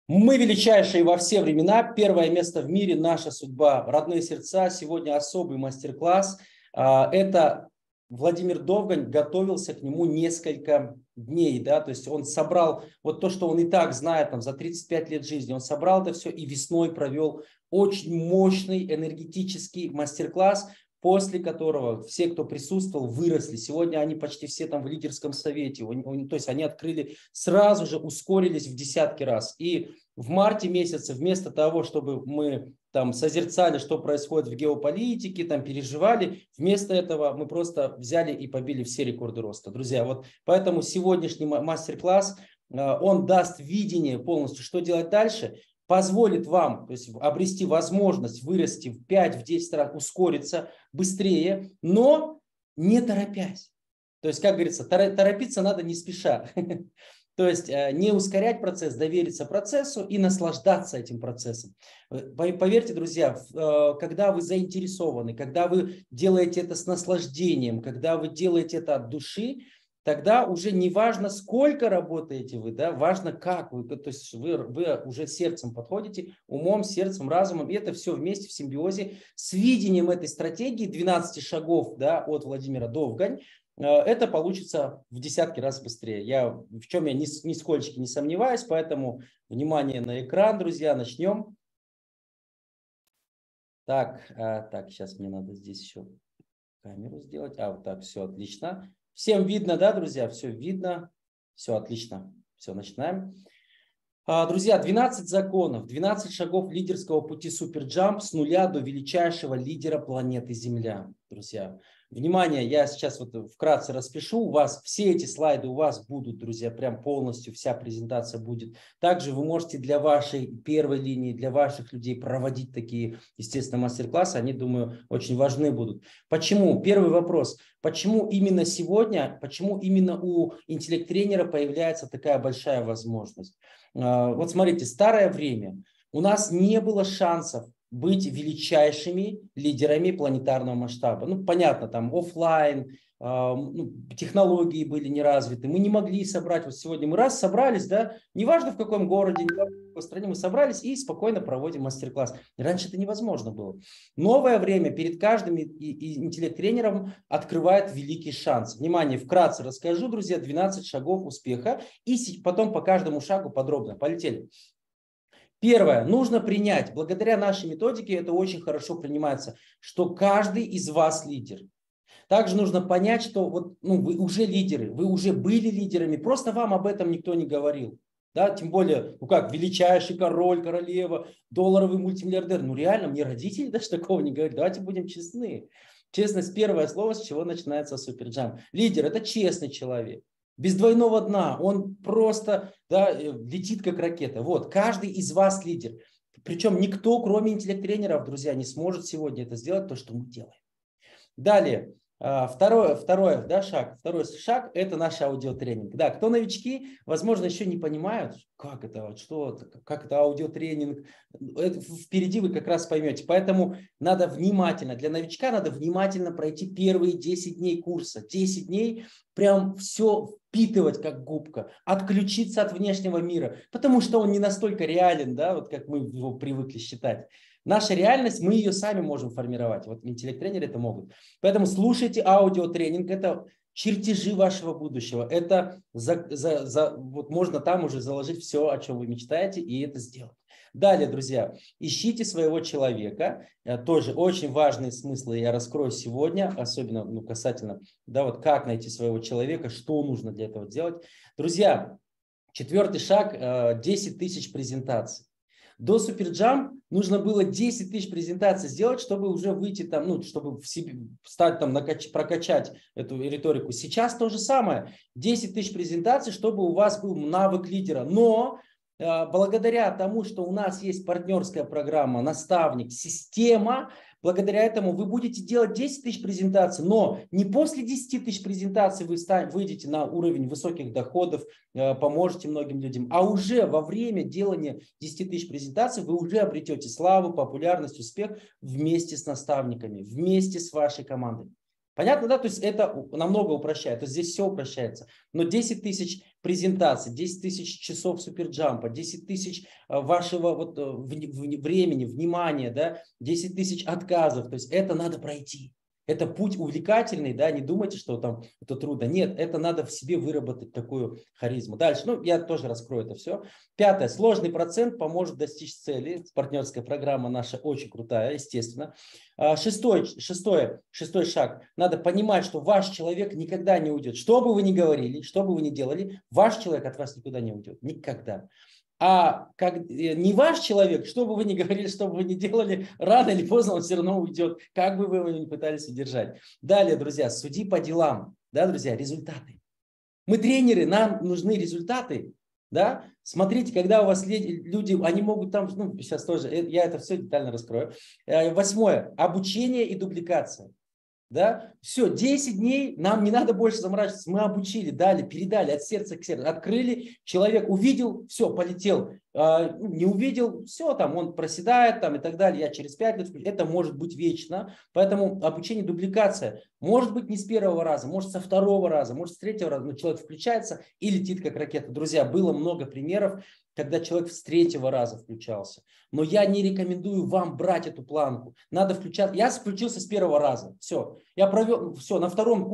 Мы величайшие во все времена. Первое место в мире, наша судьба, родные сердца. Сегодня особый мастер-класс. Это Владимир Довгань готовился к нему несколько дней. Да? То есть он собрал вот то, что он и так знает там, за 35 лет жизни. Он собрал это все и весной провел очень мощный энергетический мастер-класс, после которого все, кто присутствовал, выросли. Сегодня они почти все там в лидерском совете. То есть они открыли, сразу же ускорились в десятки раз. И в марте месяце вместо того, чтобы мы там созерцали, что происходит в геополитике, там переживали, вместо этого мы просто взяли и побили все рекорды роста. Друзья, вот поэтому сегодняшний мастер-класс, он даст видение полностью, что делать дальше, позволит вам, то есть, обрести возможность вырасти в 5-10 раз, ускориться быстрее, но не торопясь. То есть, как говорится, торопиться надо не спеша. То есть не ускорять процесс, довериться процессу и наслаждаться этим процессом. Поверьте, друзья, когда вы заинтересованы, когда вы делаете это с наслаждением, когда вы делаете это от души, тогда уже не важно, сколько работаете вы, да, важно, как вы. То есть вы уже сердцем подходите, умом, сердцем, разумом, и это все вместе в симбиозе с видением этой стратегии 12 шагов, да, от Владимира Довгань. Это получится в десятки раз быстрее. В чем я нисколько не сомневаюсь, поэтому внимание на экран, друзья, начнем. Так, сейчас мне надо здесь еще камеру сделать. Вот так, все отлично. Всем видно, да, друзья? Все видно. Все отлично. Все, начинаем. Друзья, 12 законов, 12 шагов лидерского пути Суперджамп с нуля до величайшего лидера планеты Земля. Друзья, внимание, я сейчас вот вкратце распишу. У вас все эти слайды у вас будут, друзья, прям полностью вся презентация будет. Также вы можете для вашей первой линии, для ваших людей проводить такие, естественно, мастер-классы. Они, думаю, очень важны будут. Почему? Первый вопрос. Почему именно сегодня, почему именно у интеллект-тренера появляется такая большая возможность? Вот смотрите, старое время. У нас не было шансов быть величайшими лидерами планетарного масштаба. Ну, понятно, там офлайн, технологии были не развиты. Мы не могли собрать, вот сегодня мы раз собрались, да, неважно в каком городе, неважно в какой стране, мы собрались и спокойно проводим мастер-класс. Раньше это невозможно было. Новое время перед каждым интеллект-тренером открывает великий шанс. Внимание, вкратце расскажу, друзья, 12 шагов успеха и потом по каждому шагу подробно. Полетели. Первое, нужно принять, благодаря нашей методике это очень хорошо принимается, что каждый из вас лидер. Также нужно понять, что вот, вы уже лидеры, вы уже были лидерами, просто вам об этом никто не говорил. Да? Тем более, величайший король, королева, долларовый мультимиллиардер. Реально, мне родители даже такого не говорят. Давайте будем честны. Честность – первое слово, с чего начинается Суперджамп. Лидер – это честный человек. Без двойного дна, он просто летит как ракета. Вот, каждый из вас лидер. Причем никто, кроме интеллект-тренеров, друзья, не сможет сегодня это сделать, то, что мы делаем. Далее, второй шаг – это наш аудиотренинг. Да, кто новички, возможно, еще не понимают, как это аудиотренинг. Впереди вы как раз поймете. Поэтому надо внимательно, для новичка надо внимательно пройти первые 10 дней курса. 10 дней прям все впитывать как губка, отключиться от внешнего мира, потому что он не настолько реален, да, вот как мы его привыкли считать. Наша реальность, мы ее сами можем формировать. Вот интеллект-тренеры это могут. Поэтому слушайте аудиотренинг. Это чертежи вашего будущего. Это вот можно там уже заложить все, о чем вы мечтаете, и это сделать. Далее, друзья, ищите своего человека. Тоже очень важные смыслы я раскрою сегодня, особенно касательно, как найти своего человека, что нужно для этого делать. Друзья, 4-й шаг – 10 тысяч презентаций. До Суперджамп нужно было 10 тысяч презентаций сделать, чтобы уже выйти там, чтобы в себе стать там, прокачать эту риторику. Сейчас то же самое. 10 тысяч презентаций, чтобы у вас был навык лидера. Но благодаря тому, что у нас есть партнерская программа, наставник, система, благодаря этому вы будете делать 10 тысяч презентаций, но не после 10 тысяч презентаций вы выйдете на уровень высоких доходов, поможете многим людям, а уже во время делания 10 тысяч презентаций вы уже обретете славу, популярность, успех вместе с наставниками, вместе с вашей командой. Понятно, да? То есть это намного упрощает. То есть здесь все упрощается. Но 10 тысяч презентаций, 10 тысяч часов суперджампа, 10 тысяч вашего вот, времени, внимания, да? 10 тысяч отказов. То есть это надо пройти. Это путь увлекательный, да, не думайте, что там это трудно. Нет, это надо в себе выработать такую харизму. Дальше, ну, я тоже раскрою это все. Пятое, сложный процент поможет достичь цели. Партнерская программа наша очень крутая, естественно. Шестой шаг. Надо понимать, что ваш человек никогда не уйдет. Что бы вы ни говорили, что бы вы ни делали, ваш человек от вас никуда не уйдет. Никогда. А как не ваш человек, что бы вы ни говорили, что бы вы ни делали, рано или поздно он все равно уйдет, как бы вы его ни пытались удержать. Далее, друзья, суди по делам. Да, друзья, результаты. Мы тренеры, нам нужны результаты. Да? Смотрите, когда у вас люди, они могут там, ну, сейчас тоже, я это все детально раскрою. 8. Обучение и дубликация. Да? Все, 10 дней, нам не надо больше заморачиваться, мы обучили, дали, передали от сердца к сердцу, открыли, человек увидел, все, полетел, не увидел, все, там он проседает там, и так далее, я через 5 лет, это может быть вечно, поэтому обучение, дубликация, может быть не с первого раза, может со второго раза, может с третьего раза, но человек включается и летит как ракета. Друзья, было много примеров, когда человек с третьего раза включался. Но я не рекомендую вам брать эту планку. Надо включать. Я включился с первого раза. Все. Я провел, все, на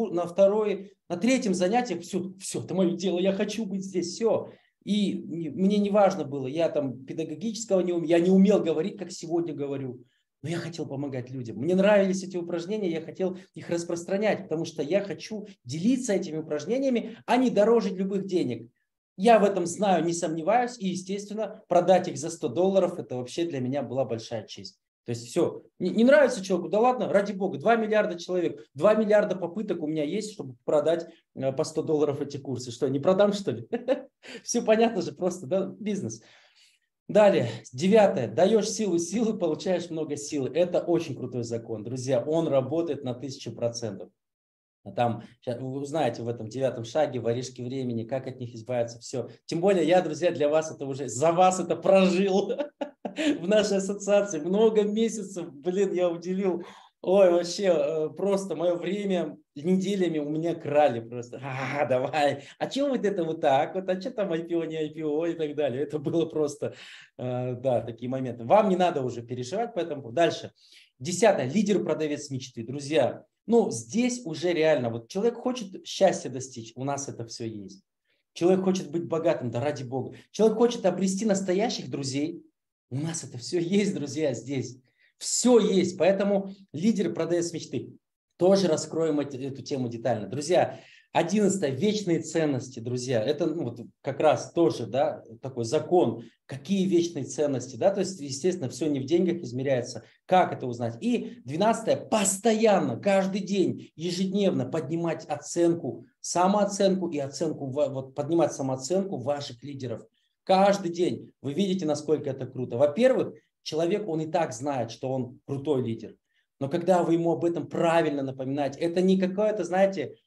третьем занятии, все, это мое дело, я хочу быть здесь, все. И мне не важно было, я там педагогического не умел, я не умел говорить, как сегодня говорю. Но я хотел помогать людям. Мне нравились эти упражнения, я хотел их распространять, потому что я хочу делиться этими упражнениями, а не дорожить любых денег. Я в этом знаю, не сомневаюсь, и, естественно, продать их за $100, это вообще для меня была большая честь. То есть все, не нравится человеку, да ладно, ради бога, 2 миллиарда человек, 2 миллиарда попыток у меня есть, чтобы продать по $100 эти курсы. Что, не продам, что ли? Все понятно же, просто да, бизнес. Далее, 9. Даешь силы, получаешь много силы. Это очень крутой закон, друзья, он работает на 1000%. Там, вы узнаете в этом 9 шаге, воришки времени, как от них избавиться, все. Тем более я, друзья, для вас это уже, за вас это прожил в нашей ассоциации. Много месяцев, блин, я уделил. Ой, вообще, просто мое время неделями у меня крали просто. Давай, а чего вот это вот так вот, а что там IPO, не IPO и так далее. Это было просто, да, такие моменты. Вам не надо уже переживать, поэтому дальше. 10. Лидер-продавец мечты, друзья. Ну, здесь уже реально, вот человек хочет счастья достичь, у нас это все есть. Человек хочет быть богатым, да ради бога. Человек хочет обрести настоящих друзей, у нас это все есть, друзья, здесь. Все есть, поэтому лидер продавец мечты. Тоже раскроем эту тему детально. Друзья, 11. Вечные ценности, друзья. Это ну, вот как раз тоже да, такой закон. Какие вечные ценности? Да? То есть, естественно, все не в деньгах измеряется. Как это узнать? И 12. Постоянно, каждый день, ежедневно поднимать оценку, самооценку и оценку, вот, поднимать самооценку ваших лидеров. Каждый день. Вы видите, насколько это круто. Во-первых, человек, он и так знает, что он крутой лидер. Но когда вы ему об этом правильно напоминаете, это не какое-то, знаете,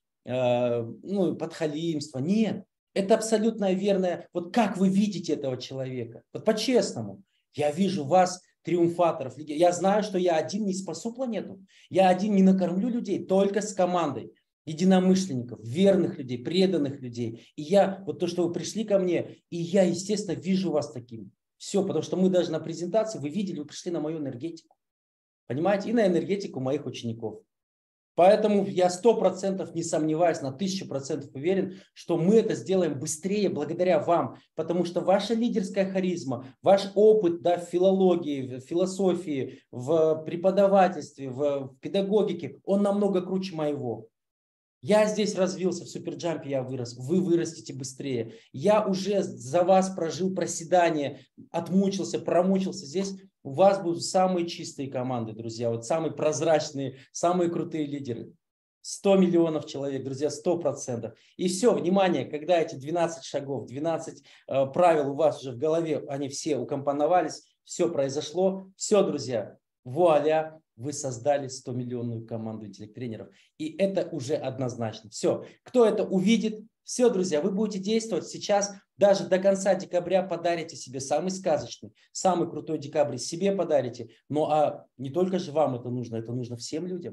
ну, подхалимство. Нет, это абсолютно верное. Вот как вы видите этого человека? Вот по-честному. Я вижу вас, триумфаторов. Я знаю, что я один не спасу планету. Я один не накормлю людей, только с командой единомышленников, верных людей, преданных людей. И я, вот то, что вы пришли ко мне, и я, естественно, вижу вас таким. Все, потому что мы даже на презентации, вы видели, вы пришли на мою энергетику. Понимаете? И на энергетику моих учеников. Поэтому я 100% не сомневаюсь, на 1000% уверен, что мы это сделаем быстрее благодаря вам. Потому что ваша лидерская харизма, ваш опыт да, в филологии, в философии, в преподавательстве, в педагогике, он намного круче моего. Я здесь развился, в суперджампе я вырос, вы вырастете быстрее. Я уже за вас прожил проседание, отмучился, промучился. Здесь у вас будут самые чистые команды, друзья, вот самые прозрачные, самые крутые лидеры. 100 миллионов человек, друзья, 100%. И все, внимание, когда эти 12 шагов, 12 правил у вас уже в голове, они все укомпоновались, все произошло, все, друзья, вуаля, вы создали 100-миллионную команду интеллект-тренеров. И это уже однозначно. Все. Кто это увидит, все, друзья, вы будете действовать сейчас. Даже до конца декабря подарите себе самый сказочный, самый крутой декабрь себе подарите. Ну а не только же вам это нужно всем людям.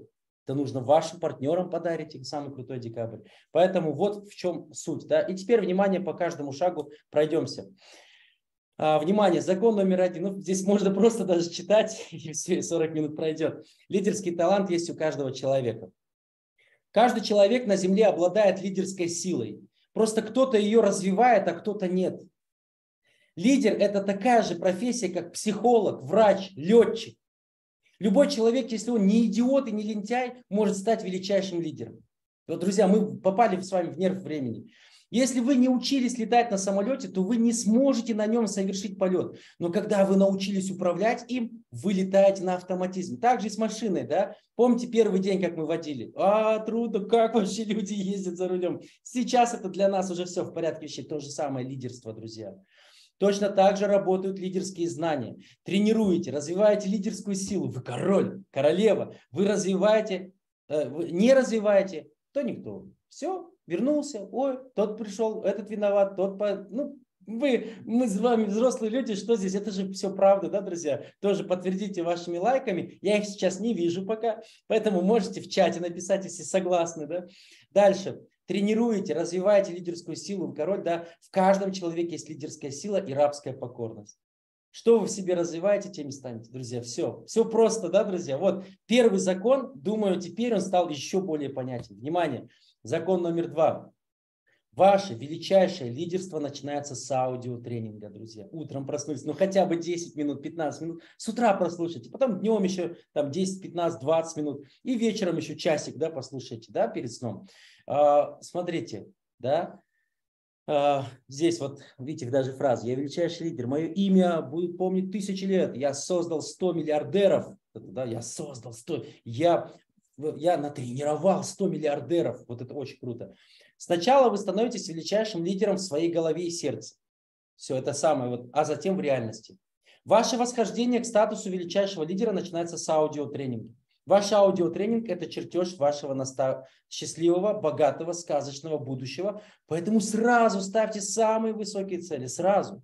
Это нужно вашим партнерам подарить самый крутой декабрь. Поэтому вот в чем суть. Да? И теперь, внимание, по каждому шагу пройдемся. Внимание, закон номер 1. Ну, здесь можно просто даже читать, и все, и 40 минут пройдет. Лидерский талант есть у каждого человека. Каждый человек на Земле обладает лидерской силой. Просто кто-то ее развивает, а кто-то нет. Лидер – это такая же профессия, как психолог, врач, летчик. Любой человек, если он не идиот и не лентяй, может стать величайшим лидером. Вот, друзья, мы попали с вами в нерв времени. Если вы не учились летать на самолете, то вы не сможете на нем совершить полет. Но когда вы научились управлять им, вы летаете на автоматизме. Так же и с машиной, да? Помните первый день, как мы водили? Трудно, как вообще люди ездят за рулем. Сейчас это для нас уже все в порядке вещей. То же самое лидерство, друзья. Точно так же работают лидерские знания. Тренируете, развиваете лидерскую силу. Вы король, королева. Вы развиваете, не развиваете, то никто. Все, вернулся, ой, тот пришел, этот виноват, тот... Мы с вами взрослые люди, что здесь? Это же все правда, да, друзья? Тоже подтвердите вашими лайками. Я их сейчас не вижу пока, поэтому можете в чате написать, если согласны, да. Дальше. Тренируете, развиваете лидерскую силу, король, да. В каждом человеке есть лидерская сила и рабская покорность. Что вы в себе развиваете, теми станете, друзья. Все просто, да, друзья? Вот первый закон, думаю, теперь он стал еще более понятен. Внимание, закон номер 2. Ваше величайшее лидерство начинается с аудиотренинга, друзья. Утром проснулись, ну хотя бы 10 минут, 15 минут. С утра прослушайте, потом днем еще там 10, 15, 20 минут. И вечером еще часик, да, послушайте, да, перед сном. Смотрите, да. Здесь вот, видите, даже фраза. Я величайший лидер. Мое имя будет помнить 1000 лет. Я создал 100 миллиардеров. Да, я создал 100. Я натренировал 100 миллиардеров. Вот это очень круто. Сначала вы становитесь величайшим лидером в своей голове и сердце. Все это самое. Вот, а затем в реальности. Ваше восхождение к статусу величайшего лидера начинается с аудиотренинга. Ваш аудиотренинг – это чертеж вашего счастливого, богатого, сказочного будущего. Поэтому сразу ставьте самые высокие цели. Сразу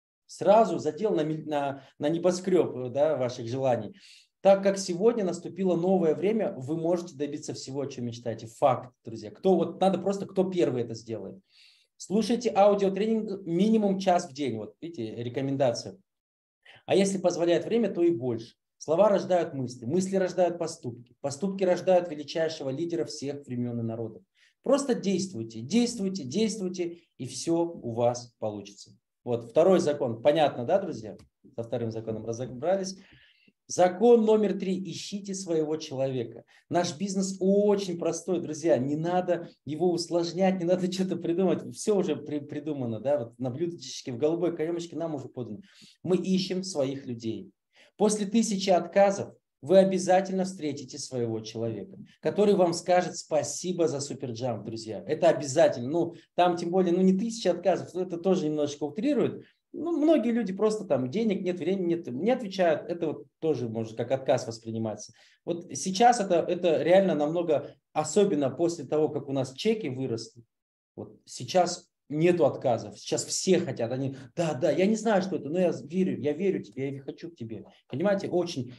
задел на небоскреб, да, ваших желаний. Так как сегодня наступило новое время, вы можете добиться всего, о чем мечтаете. Факт, друзья. Надо просто, кто первый это сделает. Слушайте аудиотренинг минимум час в день. Вот видите, рекомендация. А если позволяет время, то и больше. Слова рождают мысли, мысли рождают поступки, поступки рождают величайшего лидера всех времен и народов. Просто действуйте, действуйте, действуйте, и все у вас получится. Вот второй закон. Понятно, да, друзья? Со вторым законом разобрались. Закон номер 3. Ищите своего человека. Наш бизнес очень простой, друзья. Не надо его усложнять, не надо что-то придумать. Все уже придумано, да, вот на блюдечке, в голубой каемочке нам уже подано. Мы ищем своих людей. После 1000 отказов вы обязательно встретите своего человека, который вам скажет спасибо за суперджамп, друзья. Это обязательно. Ну, там тем более, не 1000 отказов, это тоже немножечко утрирует. Многие люди просто там денег нет, времени нет, не отвечают. Это вот тоже может как отказ восприниматься. Вот сейчас это реально намного, особенно после того, как у нас чеки выросли. Вот сейчас нету отказов. Сейчас все хотят. Они, да, я не знаю, что это, но я верю тебе, я хочу к тебе. Понимаете, очень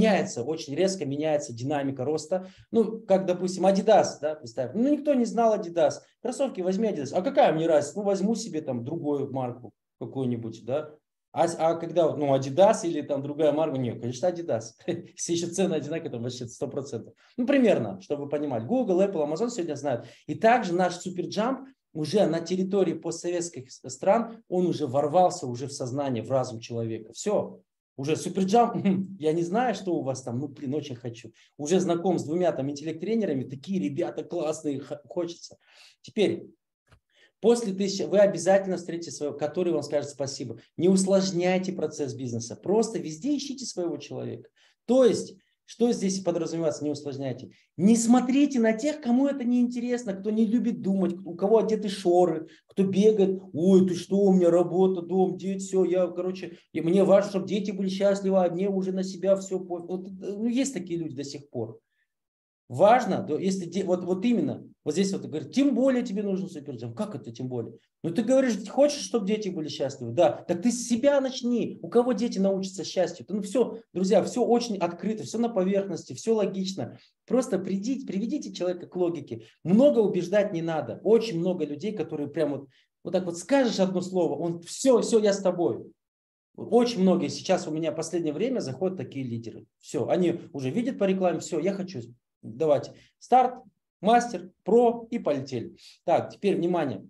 резко меняется динамика роста. Ну, как, допустим, Adidas, да, представь. Ну, никто не знал Adidas. Кроссовки возьми Adidas. А какая мне разница? Ну, возьму себе там другую марку какую-нибудь, да. А когда, Adidas или там другая марка, нет, конечно, Adidas. Если еще цены одинаковые, там вообще 100%. Ну, примерно, чтобы вы понимали. Google, Apple, Amazon сегодня знают. И также наш суперджамп уже на территории постсоветских стран, он уже ворвался уже в сознание, в разум человека. Все, уже суперджамп, я не знаю, что у вас там, очень хочу. Уже знаком с 2 там интеллект-тренерами, такие ребята классные, хочется. Теперь, после 1000 вы обязательно встретите своего, который вам скажет спасибо. Не усложняйте процесс бизнеса, просто везде ищите своего человека. То есть, что здесь подразумевается, не усложняйте. Не смотрите на тех, кому это не интересно, кто не любит думать, у кого одеты шоры, кто бегает, ой, ты что, у меня работа, дом, дети, все, мне важно, чтобы дети были счастливы, а мне уже на себя все. Вот, есть такие люди до сих пор. Важно, то если вот именно, вот здесь вот говорит, тем более тебе нужен суперджамп. Как это тем более? Ну ты говоришь, ты хочешь, чтобы дети были счастливы? Да, так ты с себя начни. У кого дети научатся счастью? Ну все, друзья, все очень открыто, все на поверхности, все логично. Просто приведите человека к логике. Много убеждать не надо. Очень много людей, которые прям вот так вот скажешь одно слово, он все, я с тобой. Очень многие сейчас у меня в последнее время заходят такие лидеры. Все, они уже видят по рекламе, все, я хочу. Давайте. Старт, мастер, про и полетели. Так, теперь внимание.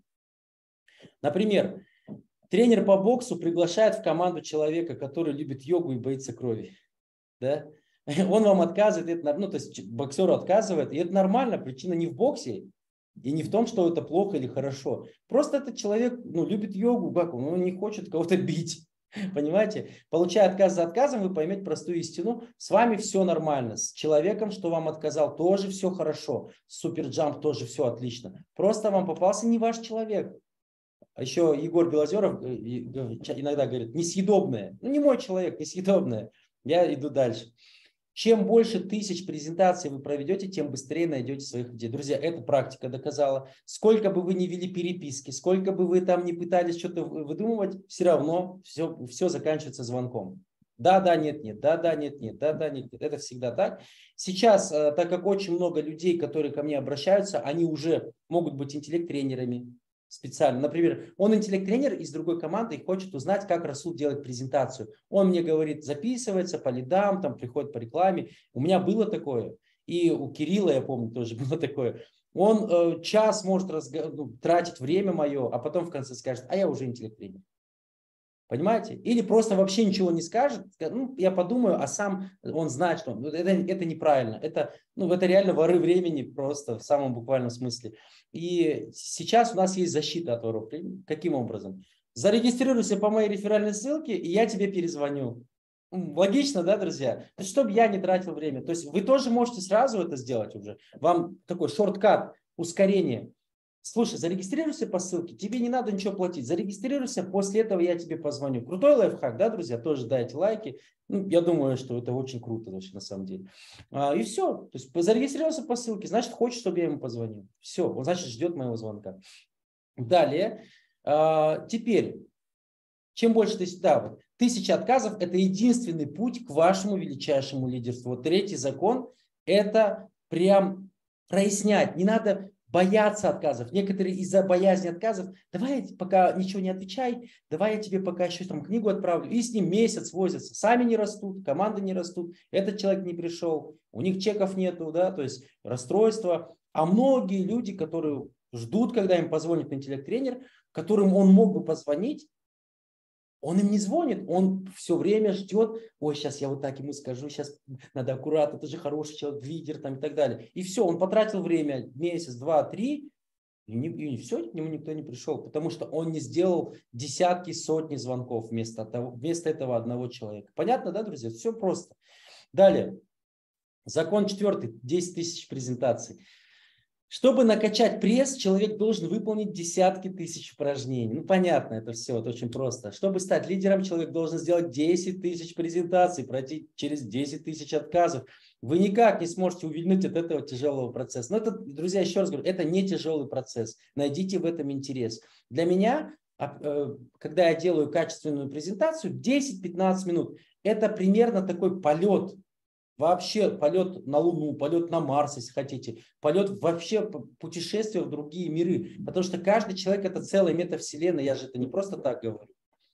Например, тренер по боксу приглашает в команду человека, который любит йогу и боится крови. Да? Он вам отказывает, то есть боксеру отказывает, и это нормально, причина не в боксе, и не в том, что это плохо или хорошо. Просто этот человек любит йогу, он не хочет кого-то бить. Понимаете? Получая отказ за отказом, вы поймете простую истину. С вами все нормально. С человеком, что вам отказал, тоже все хорошо. С Суперджамп тоже все отлично. Просто вам попался не ваш человек. А еще Егор Белозеров иногда говорит, несъедобное. Ну, не мой человек, несъедобное. Я иду дальше. Чем больше тысяч презентаций вы проведете, тем быстрее найдете своих людей. Друзья, эта практика доказала. Сколько бы вы ни вели переписки, сколько бы вы там ни пытались что-то выдумывать, все равно все заканчивается звонком. Да, да, нет, нет, да, да, нет, нет, да, да, нет, нет. Это всегда так. Сейчас, так как очень много людей, которые ко мне обращаются, они уже могут быть интеллект-тренерами, специально. Например, он интеллект-тренер из другой команды и хочет узнать, как Расул делает презентацию. Он мне говорит, записывается по лидам, там приходит по рекламе. У меня было такое. И у Кирилла, я помню, тоже было такое. Он час может тратить время мое, а потом в конце скажет, а я уже интеллект-тренер. Понимаете? Или просто вообще ничего не скажет. Я подумаю, а сам он знает, что это неправильно. Это реально воры времени просто в самом буквальном смысле. И сейчас у нас есть защита от воров. Каким образом? Зарегистрируйся по моей реферальной ссылке, и я тебе перезвоню. Логично, да, друзья? То есть, чтобы я не тратил время. То есть вы тоже можете сразу это сделать уже. Вам такой шорткат, ускорение. Слушай, зарегистрируйся по ссылке, тебе не надо ничего платить. Зарегистрируйся, после этого я тебе позвоню. Крутой лайфхак, да, друзья? Тоже дайте лайки. Я думаю, что это очень круто вообще на самом деле. И все. То есть зарегистрировался по ссылке, значит, хочет, чтобы я ему позвонил. Все, он, значит, ждет моего звонка. Далее. Теперь, чем больше тысяча отказов – это единственный путь к вашему величайшему лидерству. Вот третий закон – это прям прояснять. Не надо бояться отказов. Некоторые из-за боязни отказов, давай пока ничего не отвечай, давай я тебе пока еще там книгу отправлю. И с ним месяц возятся. Сами не растут, команды не растут, этот человек не пришел, у них чеков нету, да, то есть расстройство. А многие люди, которые ждут, когда им позвонит интеллект-тренер, которым он мог бы позвонить, он им не звонит, он все время ждет, ой, сейчас я вот так ему скажу, сейчас надо аккуратно, это же хороший человек, лидер там и так далее. И все, он потратил время, месяц, два, три, и все, к нему никто не пришел, потому что он не сделал десятки, сотни звонков вместо этого одного человека. Понятно, да, друзья? Все просто. Далее, закон 4, 10 тысяч презентаций. Чтобы накачать пресс, человек должен выполнить десятки тысяч упражнений. Понятно, это все, это очень просто. Чтобы стать лидером, человек должен сделать 10 тысяч презентаций, пройти через 10 тысяч отказов. Вы никак не сможете увильнуть от этого тяжелого процесса. Но это, друзья, еще раз говорю, это не тяжелый процесс. Найдите в этом интерес. Для меня, когда я делаю качественную презентацию, 10-15 минут, это примерно такой полет. Вообще полет на Луну, полет на Марс, если хотите, полет вообще путешествие в другие миры. Потому что каждый человек это целая метавселенная, я же это не просто так говорю.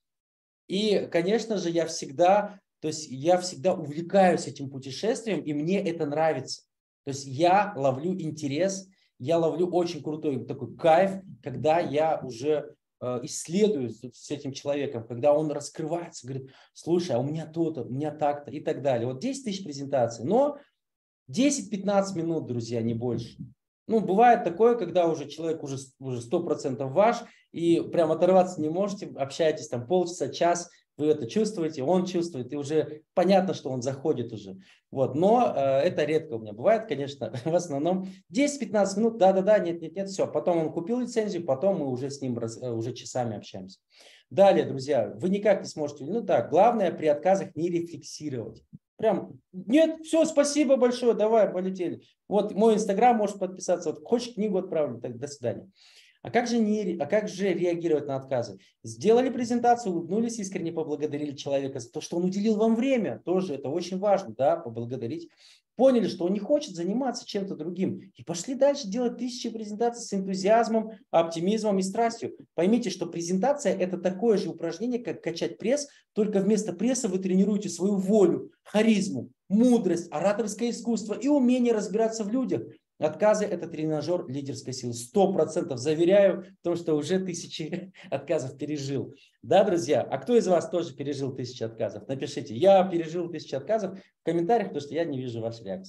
И, конечно же, я всегда увлекаюсь этим путешествием, и мне это нравится. То есть я ловлю интерес, я ловлю очень крутой такой кайф, когда я уже исследую с этим человеком, когда он раскрывается, говорит, слушай, а у меня то-то, у меня так-то и так далее. Вот 10 тысяч презентаций, но 10-15 минут, друзья, не больше. Бывает такое, когда уже человек уже 100% ваш, и прям оторваться не можете, общаетесь там полчаса, час, вы это чувствуете, он чувствует, и уже понятно, что он заходит уже. Вот. Но это редко у меня бывает, конечно, в основном 10-15 минут, да-да-да, нет-нет-нет, все. Потом он купил лицензию, потом мы уже с ним уже часами общаемся. Далее, друзья, вы никак не сможете, главное при отказах не рефлексировать. Прям, нет, все, спасибо большое, давай, полетели. Вот мой инстаграм, можешь подписаться. Вот хочешь книгу отправлю, так, до свидания. А как же реагировать на отказы? Сделали презентацию, улыбнулись, искренне поблагодарили человека за то, что он уделил вам время. Тоже это очень важно, да, поблагодарить. Поняли, что он не хочет заниматься чем-то другим. И пошли дальше делать тысячи презентаций с энтузиазмом, оптимизмом и страстью. Поймите, что презентация – это такое же упражнение, как качать пресс, только вместо пресса вы тренируете свою волю, харизму, мудрость, ораторское искусство и умение разбираться в людях. Отказы – это тренажер лидерской силы. 100% заверяю, потому что уже тысячи отказов пережил. Да, друзья? А кто из вас тоже пережил 1000 отказов? Напишите, я пережил 1000 отказов в комментариях, потому что я не вижу вашей реакции.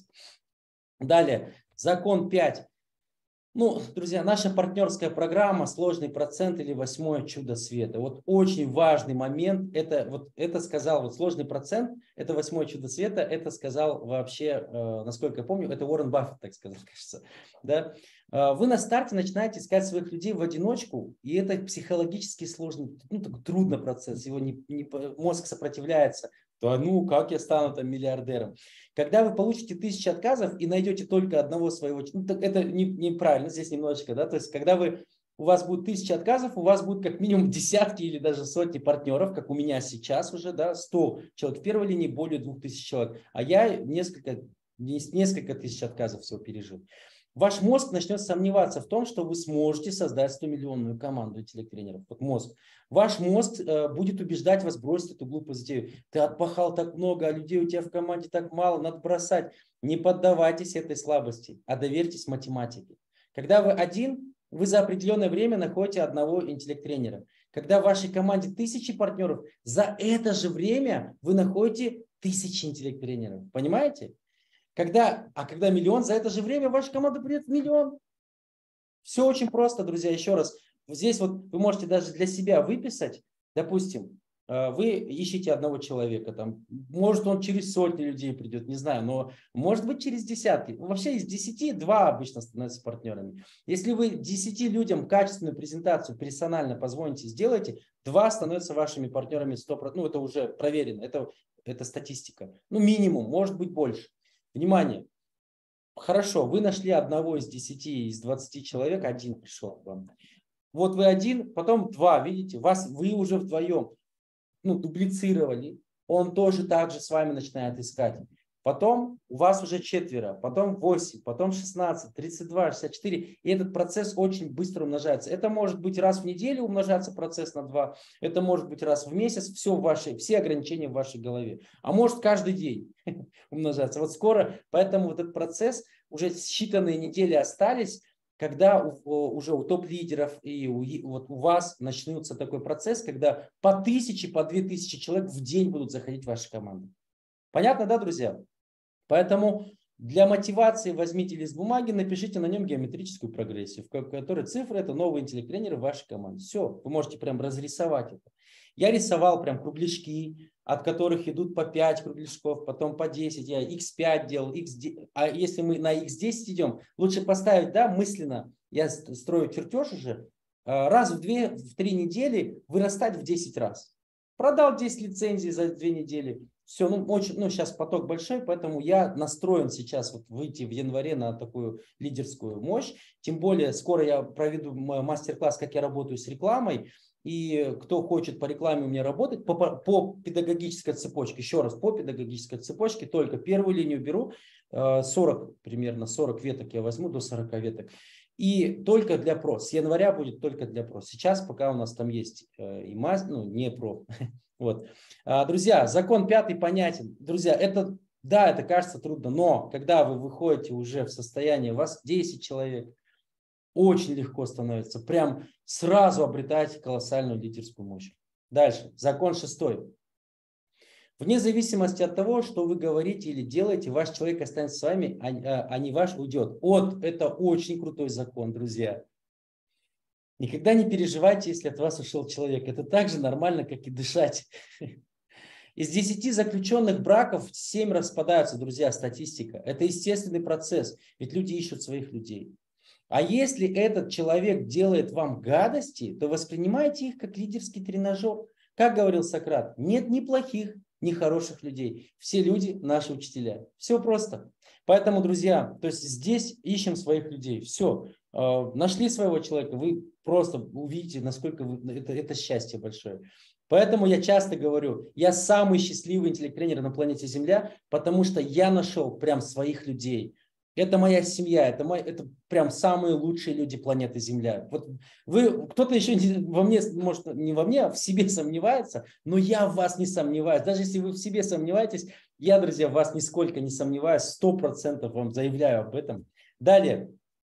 Далее, закон 5. Ну, друзья, наша партнерская программа «Сложный процент» или «Восьмое чудо света». Вот очень важный момент. Это сказал, вот сложный процент, это «Восьмое чудо света», это сказал вообще, насколько я помню, это Уоррен Баффет так сказал, кажется. Да? Вы на старте начинаете искать своих людей в одиночку, и это психологически сложный, такой трудный процесс. Его мозг сопротивляется. То ну, как я стану там миллиардером? Когда вы получите 1000 отказов и найдете только одного своего, это неправильно здесь немножечко, да, то есть когда у вас будет 1000 отказов, у вас будет как минимум десятки или даже сотни партнеров, как у меня сейчас уже, да, 100 человек в первой линии, более 2000 человек, а я несколько тысяч отказов всего пережил. Ваш мозг начнет сомневаться в том, что вы сможете создать 100-миллионную команду интеллект-тренеров. Вот мозг. Ваш мозг будет убеждать вас бросить эту глупую затею. Ты отпахал так много, а людей у тебя в команде так мало, надо бросать. Не поддавайтесь этой слабости, а доверьтесь математике. Когда вы один, вы за определенное время находите одного интеллект-тренера. Когда в вашей команде 1000 партнеров, за это же время вы находите 1000 интеллект-тренеров. Понимаете? Когда миллион, за это же время ваша команда придет в миллион. Все очень просто, друзья. Еще раз, здесь вот вы можете даже для себя выписать, допустим, вы ищете одного человека, там, может он через сотни людей придет, не знаю, но может быть через десятки. Вообще из 10 2 обычно становятся партнерами. Если вы 10 людям качественную презентацию персонально позвоните, сделаете, 2 становятся вашими партнерами 100%. Ну, это уже проверено, это статистика. Ну, минимум, может быть больше. Внимание! Хорошо, вы нашли одного из 10, из 20 человек, один пришел к вам. Вот вы один, потом 2, видите, вы уже вдвоем дублицировали, он тоже так же с вами начинает искать. Потом у вас уже 4, потом 8, потом 16, 32, 64. И этот процесс очень быстро умножается. Это может быть раз в неделю умножаться процесс на 2. Это может быть раз в месяц. Все ограничения в вашей голове. А может каждый день умножаться. Вот скоро, поэтому вот этот процесс, уже считанные недели остались, когда уже у топ-лидеров и у вас начнется такой процесс, когда по 1000, по 2000 человек в день будут заходить в ваши команды. Понятно, да, друзья? Поэтому для мотивации возьмите лист бумаги, напишите на нем геометрическую прогрессию, в которой цифры – это новые интеллект-тренеры в вашей команде. Все, вы можете прям разрисовать это. Я рисовал прям кругляшки, от которых идут по 5 кругляшков, потом по 10. Я x5 делал, x10. А если мы на x10 идем, лучше поставить, да, мысленно, я строю чертеж уже, раз в 2-3 недели вырастать в 10 раз. Продал 10 лицензий за 2 недели. Все, сейчас поток большой, поэтому я настроен сейчас выйти в январе на такую лидерскую мощь. Тем более, скоро я проведу мастер-класс, как я работаю с рекламой. И кто хочет по рекламе у меня работать, по педагогической цепочке, еще раз, по педагогической цепочке, только первую линию беру, 40 веток я возьму, до 40 веток. И только для ПРО. С января будет только для ПРО. Сейчас пока у нас там есть и не ПРО. Вот. Друзья, закон 5 понятен. Друзья, это кажется трудно, но когда вы выходите уже в состояние, у вас 10 человек, очень легко становится. Прям сразу обретаете колоссальную лидерскую мощь. Дальше. Закон 6. Вне зависимости от того, что вы говорите или делаете, ваш человек останется с вами, а не ваш уйдет. Это очень крутой закон, друзья. Никогда не переживайте, если от вас ушел человек. Это так же нормально, как и дышать. Из 10 заключенных браков 7 распадаются, друзья, статистика. Это естественный процесс, ведь люди ищут своих людей. А если этот человек делает вам гадости, то воспринимайте их как лидерский тренажер. Как говорил Сократ, нет ни плохих, ни хороших людей. Все люди наши учителя. Все просто. Поэтому, друзья, то есть здесь ищем своих людей. Все. Нашли своего человека, вы просто увидите, насколько это счастье большое. Поэтому я часто говорю, я самый счастливый интеллект-тренер на планете Земля, потому что я нашел прям своих людей. Это моя семья, это прям самые лучшие люди планеты Земля. Вот кто-то еще во мне, может, не во мне, а в себе сомневается, но я в вас не сомневаюсь. Даже если вы в себе сомневаетесь, я, друзья, в вас нисколько не сомневаюсь, 100% вам заявляю об этом. Далее,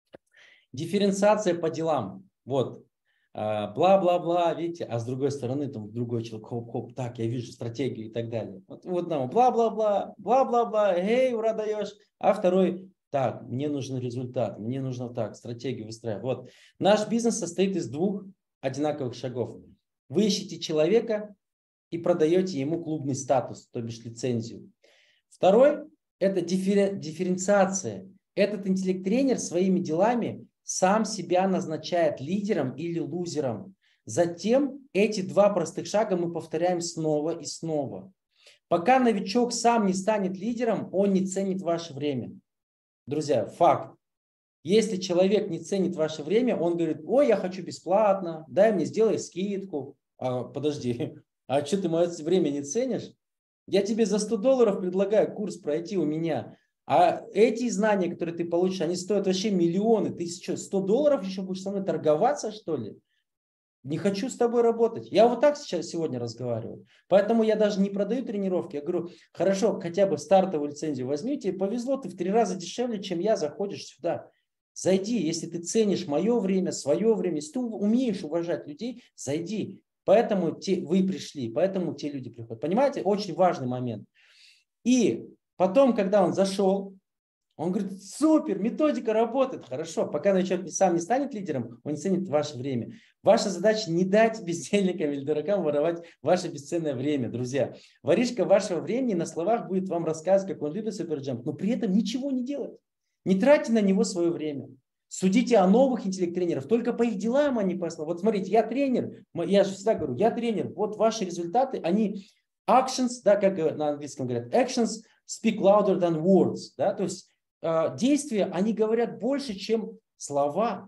дифференциация по делам. Вот. Бла-бла-бла, видите, а с другой стороны, там другой человек, хоп-хоп, так, я вижу стратегию и так далее. Вот нам бла-бла-бла, бла-бла-бла, эй, ура, даешь, а второй, так, мне нужен результат, мне нужно так, стратегию выстраивать. Вот, наш бизнес состоит из двух одинаковых шагов. Вы ищете человека и продаете ему клубный статус, то бишь лицензию. Второй – это дифференциация. Этот интеллект-тренер своими делами сам себя назначает лидером или лузером. Затем эти два простых шага мы повторяем снова и снова. Пока новичок сам не станет лидером, он не ценит ваше время. Друзья, факт. Если человек не ценит ваше время, он говорит, ой, я хочу бесплатно, дай мне, сделай скидку. Подожди, а что ты мое время не ценишь? Я тебе за $100 предлагаю курс пройти у меня. А эти знания, которые ты получишь, они стоят вообще миллионы. Ты что, $100 еще будешь со мной торговаться, что ли? Не хочу с тобой работать. Я вот так сегодня разговариваю. Поэтому я даже не продаю тренировки. Я говорю, хорошо, хотя бы стартовую лицензию возьми, тебе повезло, ты в 3 раза дешевле, чем я, заходишь сюда. Зайди, если ты ценишь мое время, свое время, если ты умеешь уважать людей, зайди. Поэтому вы пришли, поэтому те люди приходят. Понимаете, очень важный момент. И потом, когда он зашел, он говорит, супер, методика работает, хорошо. Пока новичок сам не станет лидером, он не ценит ваше время. Ваша задача не дать бездельникам или дуракам воровать ваше бесценное время, друзья. Воришка вашего времени на словах будет вам рассказывать, как он любит суперджамп, но при этом ничего не делать. Не тратьте на него свое время. Судите о новых интеллект-тренеров только по их делам, а не по словам. Вот смотрите, я тренер, я же всегда говорю, я тренер, вот ваши результаты, они actions, да, как на английском говорят, actions speak louder than words, да, то есть действия, они говорят больше, чем слова.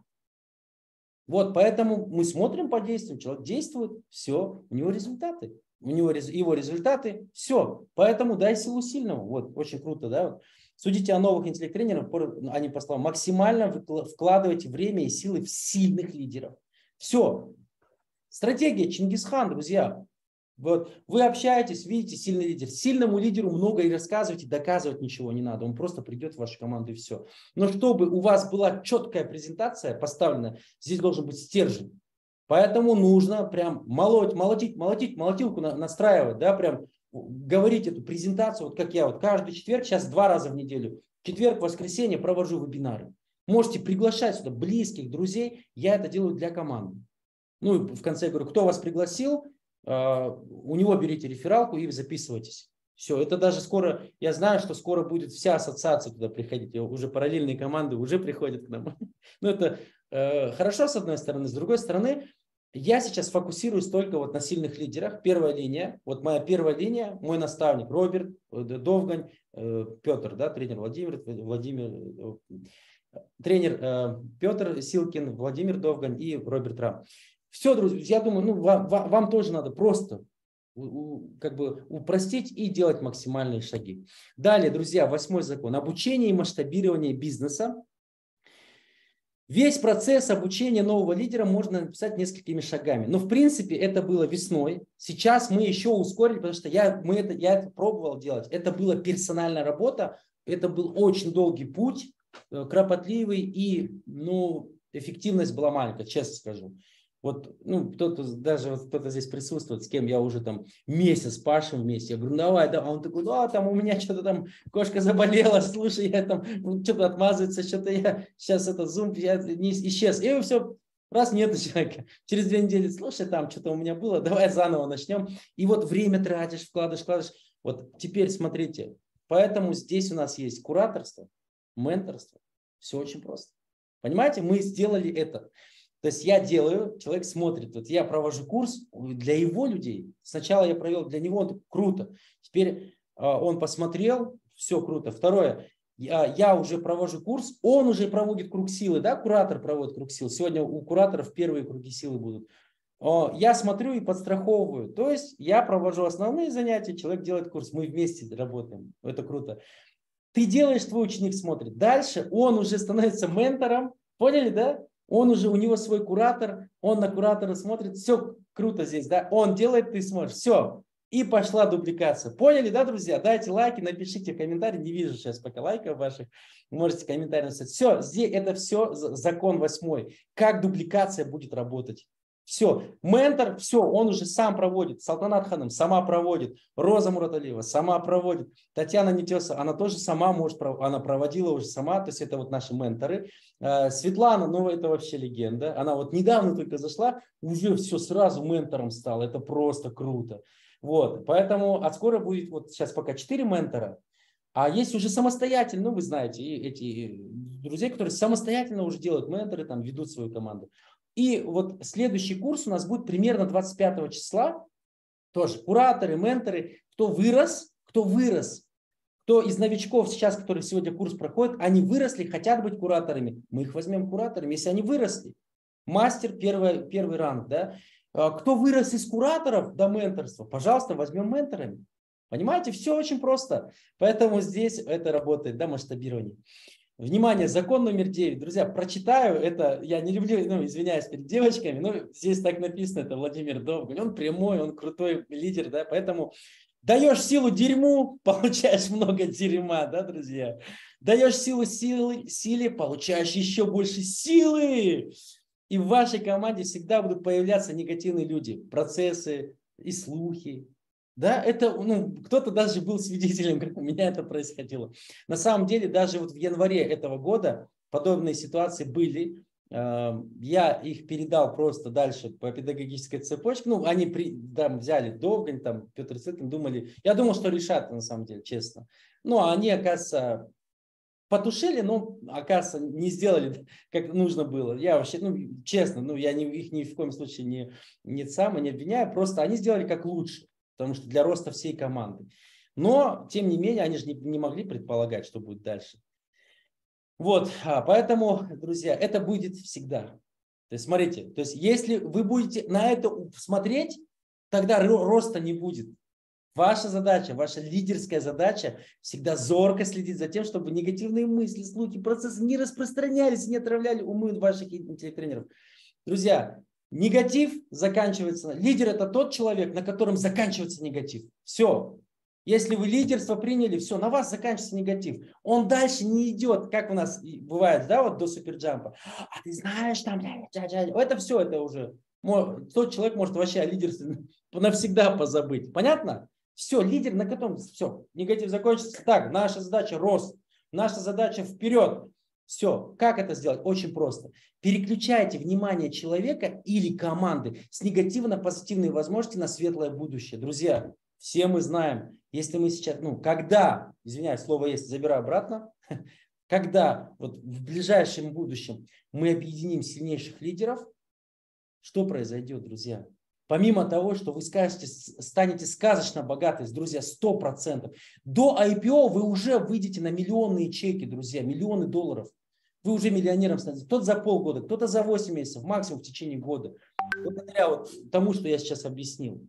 Вот, поэтому мы смотрим по действиям, человек действует, все, у него результаты. У него его результаты, все. Поэтому дай силу сильному. Вот, очень круто, да? Вот. Судите о новых интеллект-тренерах, они по словам, максимально вкладывайте время и силы в сильных лидеров. Все. Стратегия Чингисхан, друзья. Вот. Вы общаетесь, видите, сильный лидер. Сильному лидеру много и рассказывать, и доказывать ничего не надо. Он просто придет в вашу команду и все. Но чтобы у вас была четкая презентация поставлена, здесь должен быть стержень. Поэтому нужно прям молотилку настраивать, да, прям говорить эту презентацию, вот как я вот каждый четверг, сейчас 2 раза в неделю, четверг, воскресенье провожу вебинары. Можете приглашать сюда близких, друзей, я это делаю для команды. Ну и в конце я говорю, кто вас пригласил, у него берите рефералку и записывайтесь. Все, это даже скоро, я знаю, что скоро будет вся ассоциация туда приходить, уже параллельные команды уже приходят к нам. Ну это хорошо с одной стороны, с другой стороны, я сейчас фокусируюсь только вот на сильных лидерах. Первая линия, вот моя первая линия, мой наставник Роберт Довгань, Петр, да, тренер тренер Петр Силкин, Владимир Довгань и Роберт Рам. Все, друзья, я думаю, ну, вам тоже надо просто как бы упростить и делать максимальные шаги. Далее, друзья, 8-й закон. Обучение и масштабирование бизнеса. Весь процесс обучения нового лидера можно написать несколькими шагами. Но в принципе это было весной. Сейчас мы еще ускорили, потому что я это пробовал делать. Это была персональная работа. Это был очень долгий путь, кропотливый и эффективность была маленькая, честно скажу. Вот, кто-то здесь присутствует, с кем я уже там месяц пашем вместе. Я говорю, давай, а он такой, там у меня что-то там кошка заболела, слушай, я там что-то отмазывается, что-то я сейчас Zoom не исчез. И все, раз нету человека. Через 2 недели, слушай, там что-то у меня было, давай заново начнем. И вот время тратишь, вкладываешь. Вот теперь смотрите, поэтому здесь у нас есть кураторство, менторство. Все очень просто. Понимаете, мы сделали это. То есть я делаю, человек смотрит. Вот я провожу курс для его людей. Сначала я провел для него, он круто. Теперь он посмотрел, все круто. Второе, я уже провожу курс, он уже проводит круг силы, да, куратор проводит круг сил. Сегодня у кураторов первые круги силы будут. Я смотрю и подстраховываю. То есть я провожу основные занятия, человек делает курс, мы вместе работаем. Это круто. Ты делаешь, твой ученик смотрит. Дальше он уже становится ментором. Поняли, да? Он уже, у него свой куратор, он на куратора смотрит. Все круто здесь, да? Он делает, ты смотришь. Все. И пошла дубликация. Поняли, да, друзья? Дайте лайки, напишите комментарии. Не вижу сейчас пока лайков ваших. Можете комментарии написать. Все, здесь это все закон 8. Как дубликация будет работать. Все, ментор, все, он уже сам проводит. Салтанат Ханым сама проводит. Роза Мураталиева сама проводит. Татьяна Нетеса, она тоже сама может, она проводила уже сама. То есть это вот наши менторы. Светлана, ну это вообще легенда. Она вот недавно только зашла, уже все сразу ментором стала. Это просто круто. Вот, поэтому от скоро будет, вот сейчас пока 4 ментора. А есть уже самостоятельно, ну вы знаете, эти друзья, которые самостоятельно уже делают менторы, там ведут свою команду. И вот следующий курс у нас будет примерно 25 числа. Тоже кураторы, менторы, кто вырос, кто из новичков сейчас, которые сегодня курс проходят, они выросли, хотят быть кураторами. Мы их возьмем кураторами, если они выросли. Мастер первый ранг, да. Кто вырос из кураторов до менторства, пожалуйста, возьмем менторами. Понимаете, все очень просто. Поэтому здесь это работает, да, масштабирование. Внимание, закон номер 9. Друзья, прочитаю это, я не люблю, ну, извиняюсь перед девочками, но здесь так написано, это Владимир Довгань, он прямой, он крутой лидер, да, поэтому даешь силу дерьму, получаешь много дерьма, да, друзья. Даешь силу силе, получаешь еще больше силы. И в вашей команде всегда будут появляться негативные люди, процессы и слухи. Да, это, ну, кто-то даже был свидетелем, как у меня это происходило. На самом деле, даже вот в январе этого года подобные ситуации были. Я их передал просто дальше по педагогической цепочке. Ну, они там взяли Довгань, там, Петр Цыткин, думали. Я думал, что решат, на самом деле, честно. Но они, оказывается, потушили, но, оказывается, не сделали, как нужно было. Я вообще, ну, честно, ну, я их ни в коем случае не обвиняю. Просто они сделали как лучше. Потому что для роста всей команды. Но, тем не менее, они же не могли предполагать, что будет дальше. Вот, поэтому, друзья, это будет всегда. То есть, смотрите, то есть, если вы будете на это смотреть, тогда роста не будет. Ваша задача, ваша лидерская задача всегда зорко следить за тем, чтобы негативные мысли, слухи, процессы не распространялись, не отравляли умы ваших интеллект-тренеров. Друзья, негатив заканчивается. Лидер – это тот человек, на котором заканчивается негатив. Все. Если вы лидерство приняли, все, на вас заканчивается негатив. Он дальше не идет, как у нас бывает, да, вот до суперджампа. А ты знаешь, там, это все, это уже, тот человек может вообще о лидерстве навсегда позабыть. Понятно? Все, лидер, на котором, все, негатив закончится. Так, наша задача – рост. Наша задача – вперед. Все. Как это сделать? Очень просто. Переключайте внимание человека или команды с негативно-позитивной возможности на светлое будущее. Друзья, все мы знаем, если мы сейчас, ну, когда, извиняюсь, слово есть, забираю обратно, когда вот в ближайшем будущем мы объединим сильнейших лидеров, что произойдет, друзья? Помимо того, что вы станете сказочно богаты, друзья, 100%. До IPO вы уже выйдете на миллионные чеки, друзья, миллионы долларов. Вы уже миллионером станете. Кто-то за полгода, кто-то за 8 месяцев, максимум в течение года. Благодаря вот тому, что я сейчас объяснил.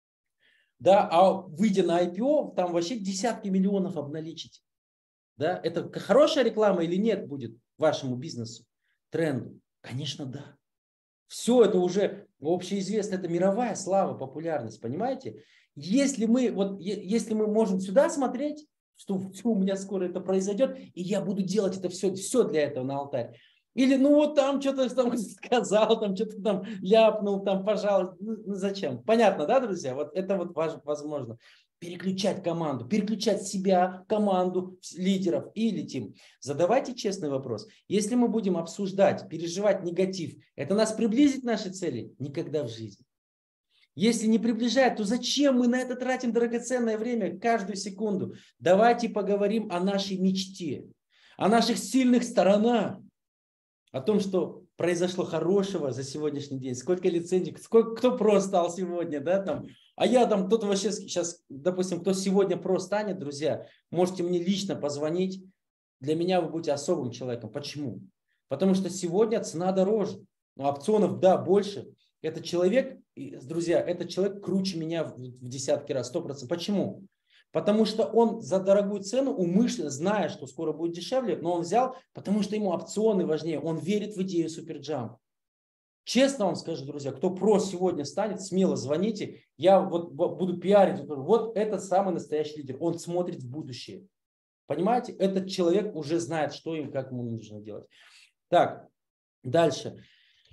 Да, а выйдя на IPO, там вообще десятки миллионов обналичите. Да, это хорошая реклама или нет будет вашему бизнесу, тренду? Конечно, да. Все это уже общеизвестно, это мировая слава, популярность, понимаете? Если мы можем сюда смотреть, что у меня скоро это произойдет, и я буду делать это все для этого на алтарь. Или ну вот там что-то там сказал, там что-то там ляпнул, там пожалуйста, ну зачем? Понятно, да, друзья? Вот это вот возможно. Переключать команду, переключать себя, команду, лидеров и летим. Задавайте честный вопрос. Если мы будем обсуждать, переживать негатив, это нас приблизит к нашей цели? Никогда в жизни. Если не приближает, то зачем мы на это тратим драгоценное время каждую секунду? Давайте поговорим о нашей мечте, о наших сильных сторонах, о том, что произошло хорошего за сегодняшний день, сколько лицензий, сколько, кто про стал сегодня, да, там, а я там, кто-то вообще сейчас, допустим, кто сегодня про станет, друзья, можете мне лично позвонить, для меня вы будете особым человеком. Почему? Потому что сегодня цена дороже, но опционов, да, больше. Это человек, друзья, этот человек круче меня в десятки раз, 100%. Почему? Потому что он за дорогую цену умышленно, зная, что скоро будет дешевле, но он взял, потому что ему опционы важнее. Он верит в идею Суперджамп. Честно вам скажу, друзья, кто про сегодня станет, смело звоните. Я вот буду пиарить. Вот это самый настоящий лидер. Он смотрит в будущее. Понимаете? Этот человек уже знает, что им, как ему нужно делать. Так, дальше.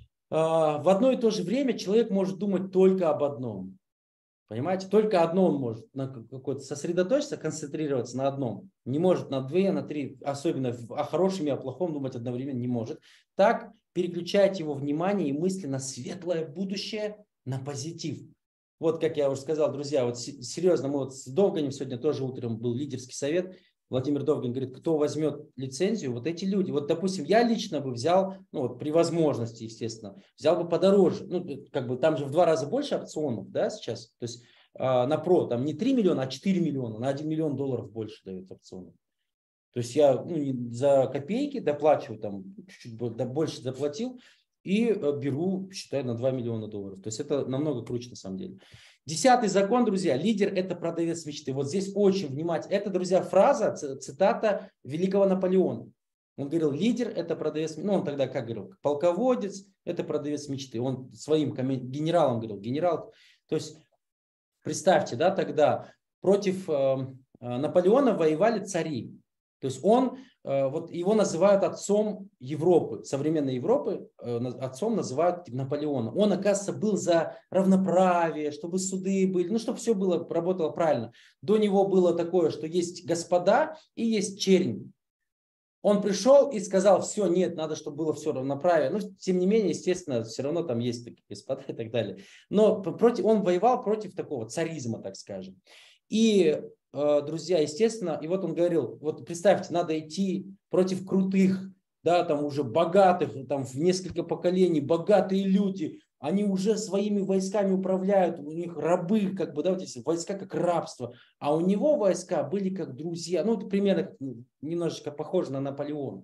В одно и то же время человек может думать только об одном. Понимаете? Только одно он может на какой-то сосредоточиться, концентрироваться на одном. Не может на две, на три, особенно о хорошем и о плохом думать одновременно не может. Так переключайте его внимание и мысли на светлое будущее, на позитив. Вот как я уже сказал, друзья, вот серьезно, мы вот с Довганем сегодня тоже утром был лидерский совет. Владимир Довгань говорит, кто возьмет лицензию, вот эти люди. Вот, допустим, я лично бы взял, ну вот при возможности, естественно, взял бы подороже. Ну, как бы там же в 2 раза больше опционов, да, сейчас. То есть на про там не 3 миллиона, а 4 миллиона, на 1 миллион долларов больше дают опционов. То есть я за копейки доплачиваю, там чуть-чуть больше заплатил и беру, считай, на 2 миллиона долларов. То есть это намного круче на самом деле. 10-й закон, друзья, лидер – это продавец мечты. Вот здесь очень внимательно. Это, друзья, фраза, цитата великого Наполеона. Он говорил, лидер – это продавец мечты. Ну, он тогда как говорил, полководец – это продавец мечты. Он своим генералам говорил, генерал. То есть представьте, да, тогда против Наполеона воевали цари. То есть он, вот его называют отцом Европы, современной Европы, отцом называют Наполеона. Он, оказывается, был за равноправие, чтобы суды были, ну, чтобы все было, работало правильно. До него было такое, что есть господа и есть чернь. Он пришел и сказал, все, нет, надо, чтобы было все равноправие. Но, тем не менее, естественно, все равно там есть такие господа и так далее. Но он воевал против такого царизма, так скажем. И друзья, естественно, и вот он говорил, вот представьте, надо идти против крутых, да, там уже богатых, там в несколько поколений, богатые люди, они уже своими войсками управляют, у них рабы, как бы, да, вот эти войска как рабство, а у него войска были как друзья, ну, это примерно немножечко похоже на Наполеона,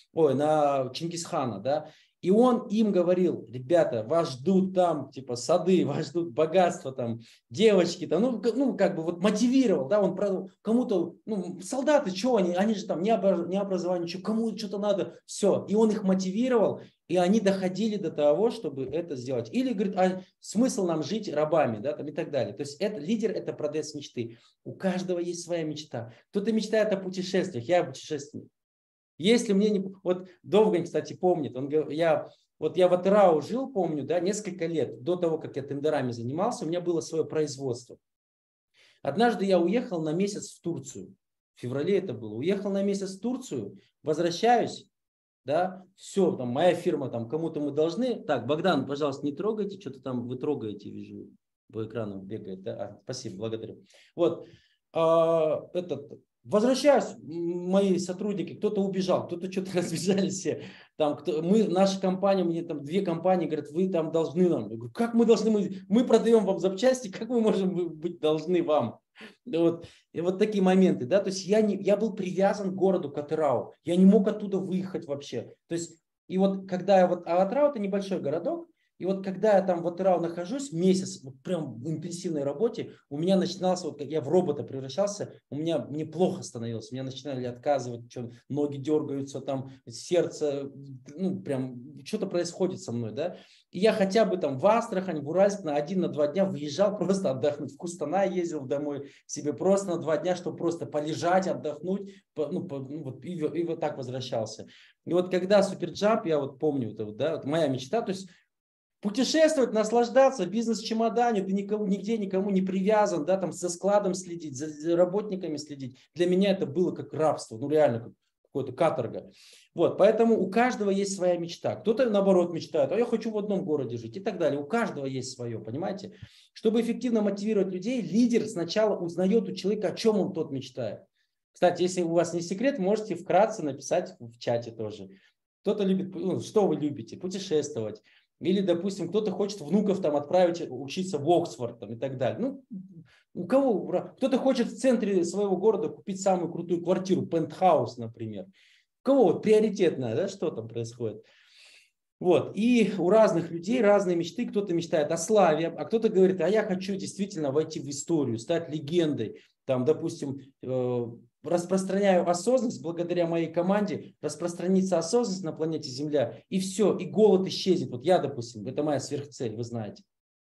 на Чингисхана, да. И он им говорил, ребята, вас ждут там, типа, сады, вас ждут богатства, там, девочки, там, ну, как бы вот мотивировал, да, он кому-то, ну, солдаты, что они же там не образование, что, кому что-то надо, все. И он их мотивировал, и они доходили до того, чтобы это сделать. Или, говорит, а смысл нам жить рабами, да, там, и так далее. То есть это лидер, это продавец мечты. У каждого есть своя мечта. Кто-то мечтает о путешествиях, я путешественник. Если мне не... Вот Довгань, кстати, помнит, он говорит, я в Атырау жил, помню, да, несколько лет до того, как я тендерами занимался, у меня было свое производство. Однажды я уехал на месяц в Турцию. В феврале это было. Уехал на месяц в Турцию, возвращаюсь, да, все, там моя фирма, там кому-то мы должны. Так, Богдан, пожалуйста, не трогайте, что-то там вы трогаете, вижу, по экрану бегает. Да? Спасибо, благодарю. Вот, возвращаюсь, мои сотрудники, кто-то убежал, кто-то что-то разбежались все. Там, наша компания, мне там 2 компании говорят, вы там должны нам. Я говорю, как мы должны? Мы продаем вам запчасти, как мы можем быть должны вам? Вот. И вот такие моменты, да, то есть я был привязан к городу, к Атырау, я не мог оттуда выехать вообще. То есть, и вот когда Атырау это небольшой городок, и вот когда я там в Атырау нахожусь месяц, вот прям в интенсивной работе, у меня начинался, вот как я в робота превращался, мне плохо становилось, меня начинали отказывать, ноги дергаются, там сердце, ну прям что-то происходит со мной, да. И я хотя бы там в Астрахань, в Уральск на 1-2 дня выезжал просто отдохнуть, в Кустанай ездил домой себе просто на 2 дня, чтобы просто полежать, отдохнуть, и вот так возвращался. И вот когда Суперджамп, я вот помню, да, моя мечта, то есть путешествовать, наслаждаться, бизнес-чемодане, ты нигде никому не привязан, да, там за складом следить, за работниками следить. Для меня это было как рабство, ну реально как какое-то каторга. Вот, поэтому у каждого есть своя мечта. Кто-то наоборот мечтает, а я хочу в одном городе жить и так далее. У каждого есть свое, понимаете? Чтобы эффективно мотивировать людей, лидер сначала узнает у человека, о чем он тот мечтает. Кстати, если у вас не секрет, можете вкратце написать в чате тоже. Кто-то любит, ну, что вы любите? Путешествовать. Или, допустим, кто-то хочет внуков там отправить учиться в Оксфорд там, и так далее. Ну, у кого? Кто-то хочет в центре своего города купить самую крутую квартиру, пентхаус, например. У кого вот приоритетное, да, что там происходит? Вот. И у разных людей разные мечты. Кто-то мечтает о славе, а кто-то говорит, а я хочу действительно войти в историю, стать легендой. Там, допустим, распространяю осознанность благодаря моей команде, распространится осознанность на планете Земля, и все, и голод исчезнет. Вот я, допустим, это моя сверхцель, вы знаете.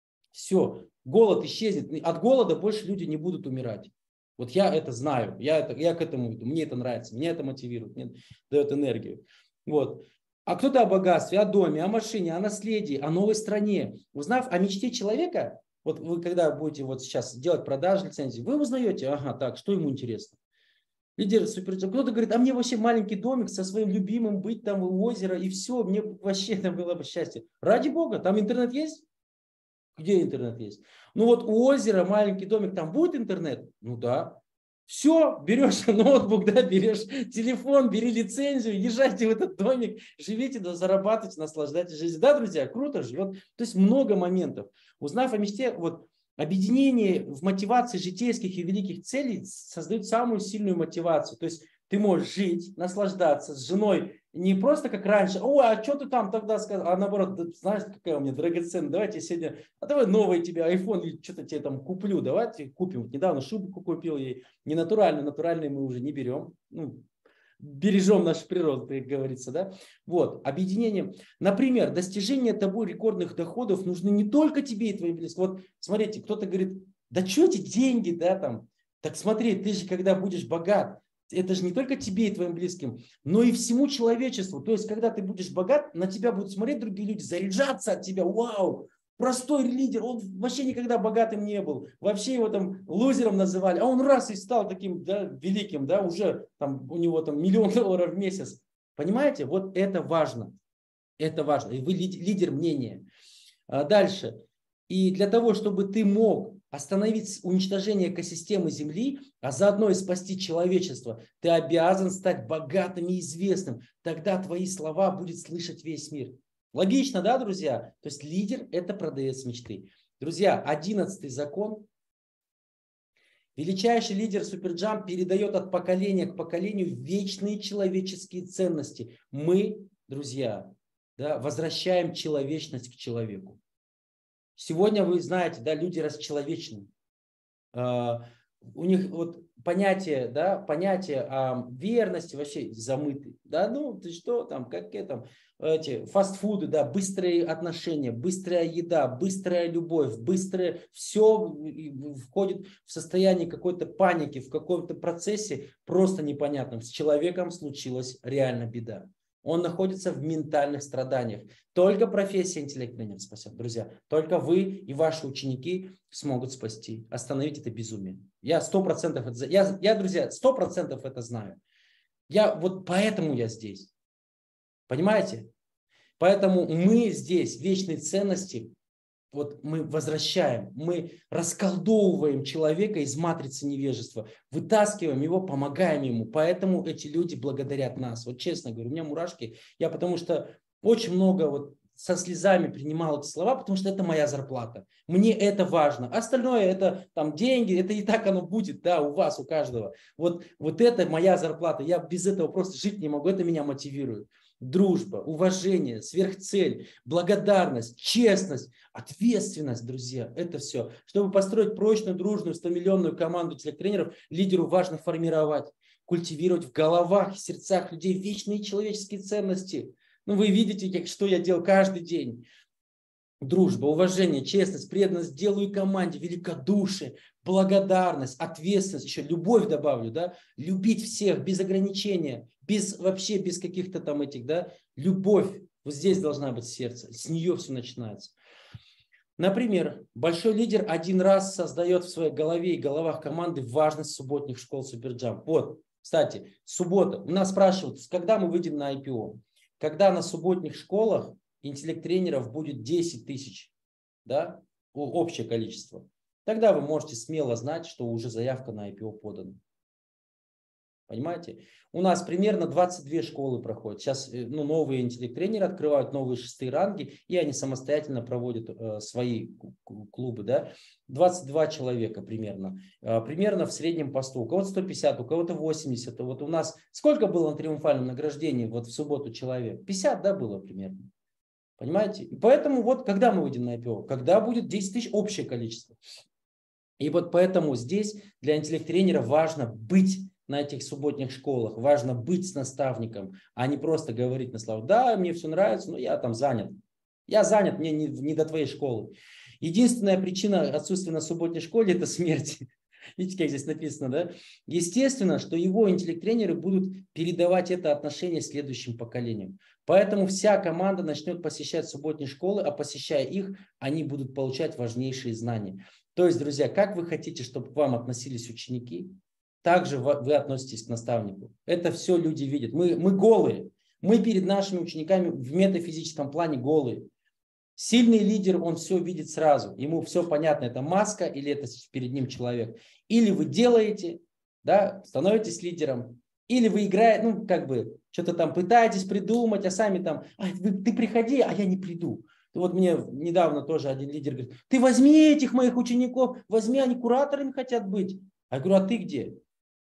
Все, голод исчезнет. От голода больше люди не будут умирать. Вот я это знаю, я к этому иду, мне это нравится, меня это мотивирует, мне дает энергию. Вот. А кто-то о богатстве, о доме, о машине, о наследии, о новой стране. Узнав о мечте человека, вот вы когда будете вот сейчас делать продажи лицензии, вы узнаете, ага, так, что ему интересно. Лидер супер. Кто-то говорит, а мне вообще маленький домик со своим любимым быть там у озера, и все, мне вообще это было бы счастье. Ради бога, там интернет есть? Где интернет есть? Ну вот у озера маленький домик, там будет интернет? Ну да. Все, берешь ноутбук, да, берешь телефон, бери лицензию, езжайте в этот домик, живите, да, зарабатывайте, наслаждайтесь жизнью. Да, друзья, круто живет. То есть много моментов. Узнав о мечте, вот объединение в мотивации житейских и великих целей создает самую сильную мотивацию. То есть ты можешь жить, наслаждаться с женой не просто как раньше, ой, а что ты там тогда сказал, а наоборот, знаешь, какая у меня драгоценная, давайте сегодня, а давай новый тебе iPhone или что-то тебе там куплю, давайте купим. Вот недавно шубку купил ей, не натуральную, натуральные мы уже не берем, ну, бережем нашу природу, как говорится, да. Вот, объединение. Например, достижение тобой рекордных доходов нужны не только тебе и твоим близким. Вот, смотрите, кто-то говорит, да что эти деньги, да, там, так смотри, ты же когда будешь богат, это же не только тебе и твоим близким, но и всему человечеству. То есть, когда ты будешь богат, на тебя будут смотреть другие люди, заряжаться от тебя. Вау, простой лидер, он вообще никогда богатым не был. Вообще его там лузером называли, а он раз и стал таким, да, великим, да, уже там у него там $1 000 000 в месяц. Понимаете, вот это важно. Это важно. И вы лидер мнения. Дальше. И для того, чтобы ты мог остановить уничтожение экосистемы Земли, а заодно и спасти человечество, ты обязан стать богатым и известным. Тогда твои слова будет слышать весь мир. Логично, да, друзья? То есть лидер – это продавец мечты. Друзья, 11-й закон. Величайший лидер Суперджамп передает от поколения к поколению вечные человеческие ценности. Мы, друзья, да, возвращаем человечность к человеку. Сегодня вы знаете, да, люди расчеловечены. У них вот понятие, да, понятие верности вообще замыты. Да, ну ты что там, какие там эти фастфуды, да, быстрые отношения, быстрая еда, быстрая любовь, быстрое все входит в состояние какой-то паники, в каком-то процессе просто непонятном. С человеком случилась реально беда. Он находится в ментальных страданиях. Только профессия интеллект-тренера спасет, друзья. Только вы и ваши ученики смогут спасти, остановить это безумие. Я 100% это, друзья, 100% это знаю. Вот поэтому я здесь. Понимаете? Поэтому мы здесь, вечные ценности, вот мы возвращаем, мы расколдовываем человека из матрицы невежества, вытаскиваем его, помогаем ему. Поэтому эти люди благодарят нас. Вот честно говорю, у меня мурашки. Я потому что очень много вот со слезами принимал эти слова, потому что это моя зарплата. Мне это важно. Остальное это там деньги, это и так оно будет, да, у вас, у каждого. Вот это моя зарплата. Я без этого просто жить не могу, это меня мотивирует. Дружба, уважение, сверхцель, благодарность, честность, ответственность, друзья, это все. Чтобы построить прочную, дружную, 100-миллионную команду интеллект-тренеров, лидеру важно формировать, культивировать в головах и сердцах людей вечные человеческие ценности. Ну, вы видите, что я делал каждый день. Дружба, уважение, честность, преданность делу и команде, великодушие, благодарность, ответственность, еще любовь добавлю, да, любить всех без ограничения, вообще без каких-то там этих, да, любовь, вот здесь должна быть сердце, с нее все начинается. Например, большой лидер один раз создает в своей голове и головах команды важность субботних школ Суперджамп. Вот, кстати, суббота. У нас спрашивают, когда мы выйдем на IPO. Когда на субботних школах интеллект-тренеров будет 10 тысяч, да, общее количество, тогда вы можете смело знать, что уже заявка на IPO подана. Понимаете? У нас примерно 22 школы проходят. Сейчас новые интеллект-тренеры открывают новые 6-е ранги, и они самостоятельно проводят свои клубы. Да? 22 человека примерно. Примерно в среднем по 100. У кого-то 150, у кого-то 80. Вот у нас сколько было на триумфальном награждении вот в субботу человек? 50, да, было примерно. Понимаете? И поэтому вот когда мы выйдем на IPO? Когда будет 10 тысяч общее количество. И вот поэтому здесь для интеллект-тренера важно быть на этих субботних школах, важно быть с наставником, а не просто говорить на словах: да, мне все нравится, но я там занят. Я занят, мне не до твоей школы. Единственная причина отсутствия на субботней школе – это смерть. Видите, как здесь написано, да? Естественно, что его интеллект-тренеры будут передавать это отношение следующим поколениям. Поэтому вся команда начнет посещать субботние школы, а посещая их, они будут получать важнейшие знания. То есть, друзья, как вы хотите, чтобы к вам относились ученики, так же вы относитесь к наставнику. Это все люди видят. Мы голые. Мы перед нашими учениками в метафизическом плане голые. Сильный лидер, он все видит сразу. Ему все понятно, это маска или это перед ним человек. Или вы делаете, да, становитесь лидером, или вы играете, что-то там пытаетесь придумать, а сами там: ты приходи, а я не приду. Вот мне недавно тоже один лидер говорит: ты возьми этих моих учеников, возьми, они кураторами хотят быть. Я говорю: а ты где?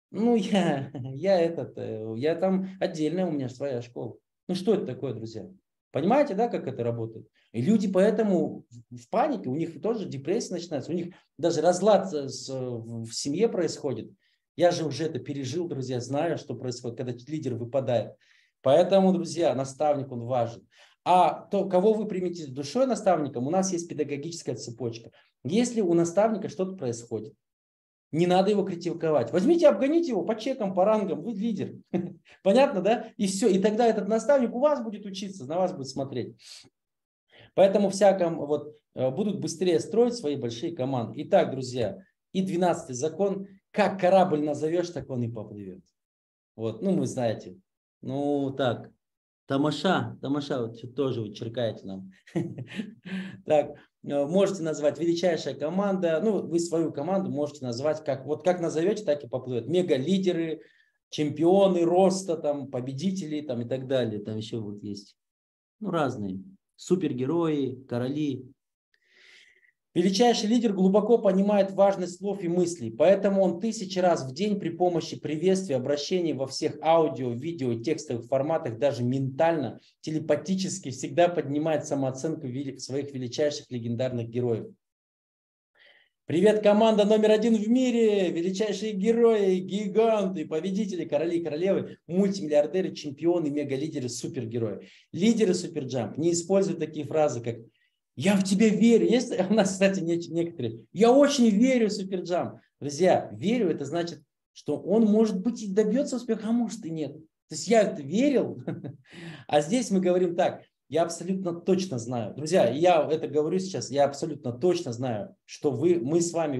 Я там отдельная, у меня своя школа. Что это такое, друзья? Понимаете, да, как это работает? И люди поэтому в панике, у них тоже депрессия начинается, у них даже разлад в семье происходит. Я же уже это пережил, друзья, знаю, что происходит, когда лидер выпадает. Поэтому, друзья, наставник, он важен. А то, кого вы примете душой наставником, у нас есть педагогическая цепочка. Если у наставника что-то происходит, не надо его критиковать. Возьмите, обгоните его по чекам, по рангам, вы лидер. Понятно, да? И все. И тогда этот наставник у вас будет учиться, на вас будет смотреть. Поэтому будут быстрее строить свои большие команды. Итак, друзья, и 12-й закон: как корабль назовешь, так он и поплывет. Вот, вы знаете. Так, Тамаша, вот тоже вы черкаете нам. Так, можете назвать величайшая команда. Вы свою команду можете назвать как назовете, так и поплывет. Мега-лидеры, чемпионы роста, победители и так далее. Там еще есть разные. Супергерои, короли. Величайший лидер глубоко понимает важность слов и мыслей, поэтому он 1000 раз в день при помощи приветствий, обращений во всех аудио, видео и текстовых форматах, даже ментально, телепатически всегда поднимает самооценку своих величайших легендарных героев. Привет, команда номер 1 в мире, величайшие герои, гиганты, победители, короли и королевы, мультимиллиардеры, чемпионы, мегалидеры, супергерои. Лидеры Суперджамп не используют такие фразы, как «я в тебя верю». Есть у нас, кстати, некоторые: «я очень верю в Суперджамп». Друзья, верю — это значит, что он, может быть, и добьется успеха, а может и нет. То есть я это верил, а здесь мы говорим так: я абсолютно точно знаю. Друзья, я это говорю сейчас, я абсолютно точно знаю, что мы с вами,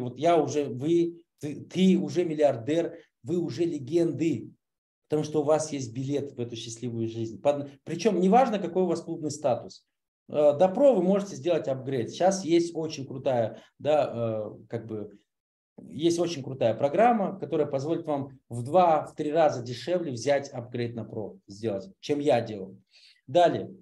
ты уже миллиардер, вы уже легенды, потому что у вас есть билет в эту счастливую жизнь. Причем неважно, какой у вас клубный статус. До ПРО вы можете сделать апгрейд. Сейчас есть очень крутая, есть очень крутая программа, которая позволит вам в 2-3 раза дешевле взять апгрейд на ПРО, сделать, чем я делал. Далее.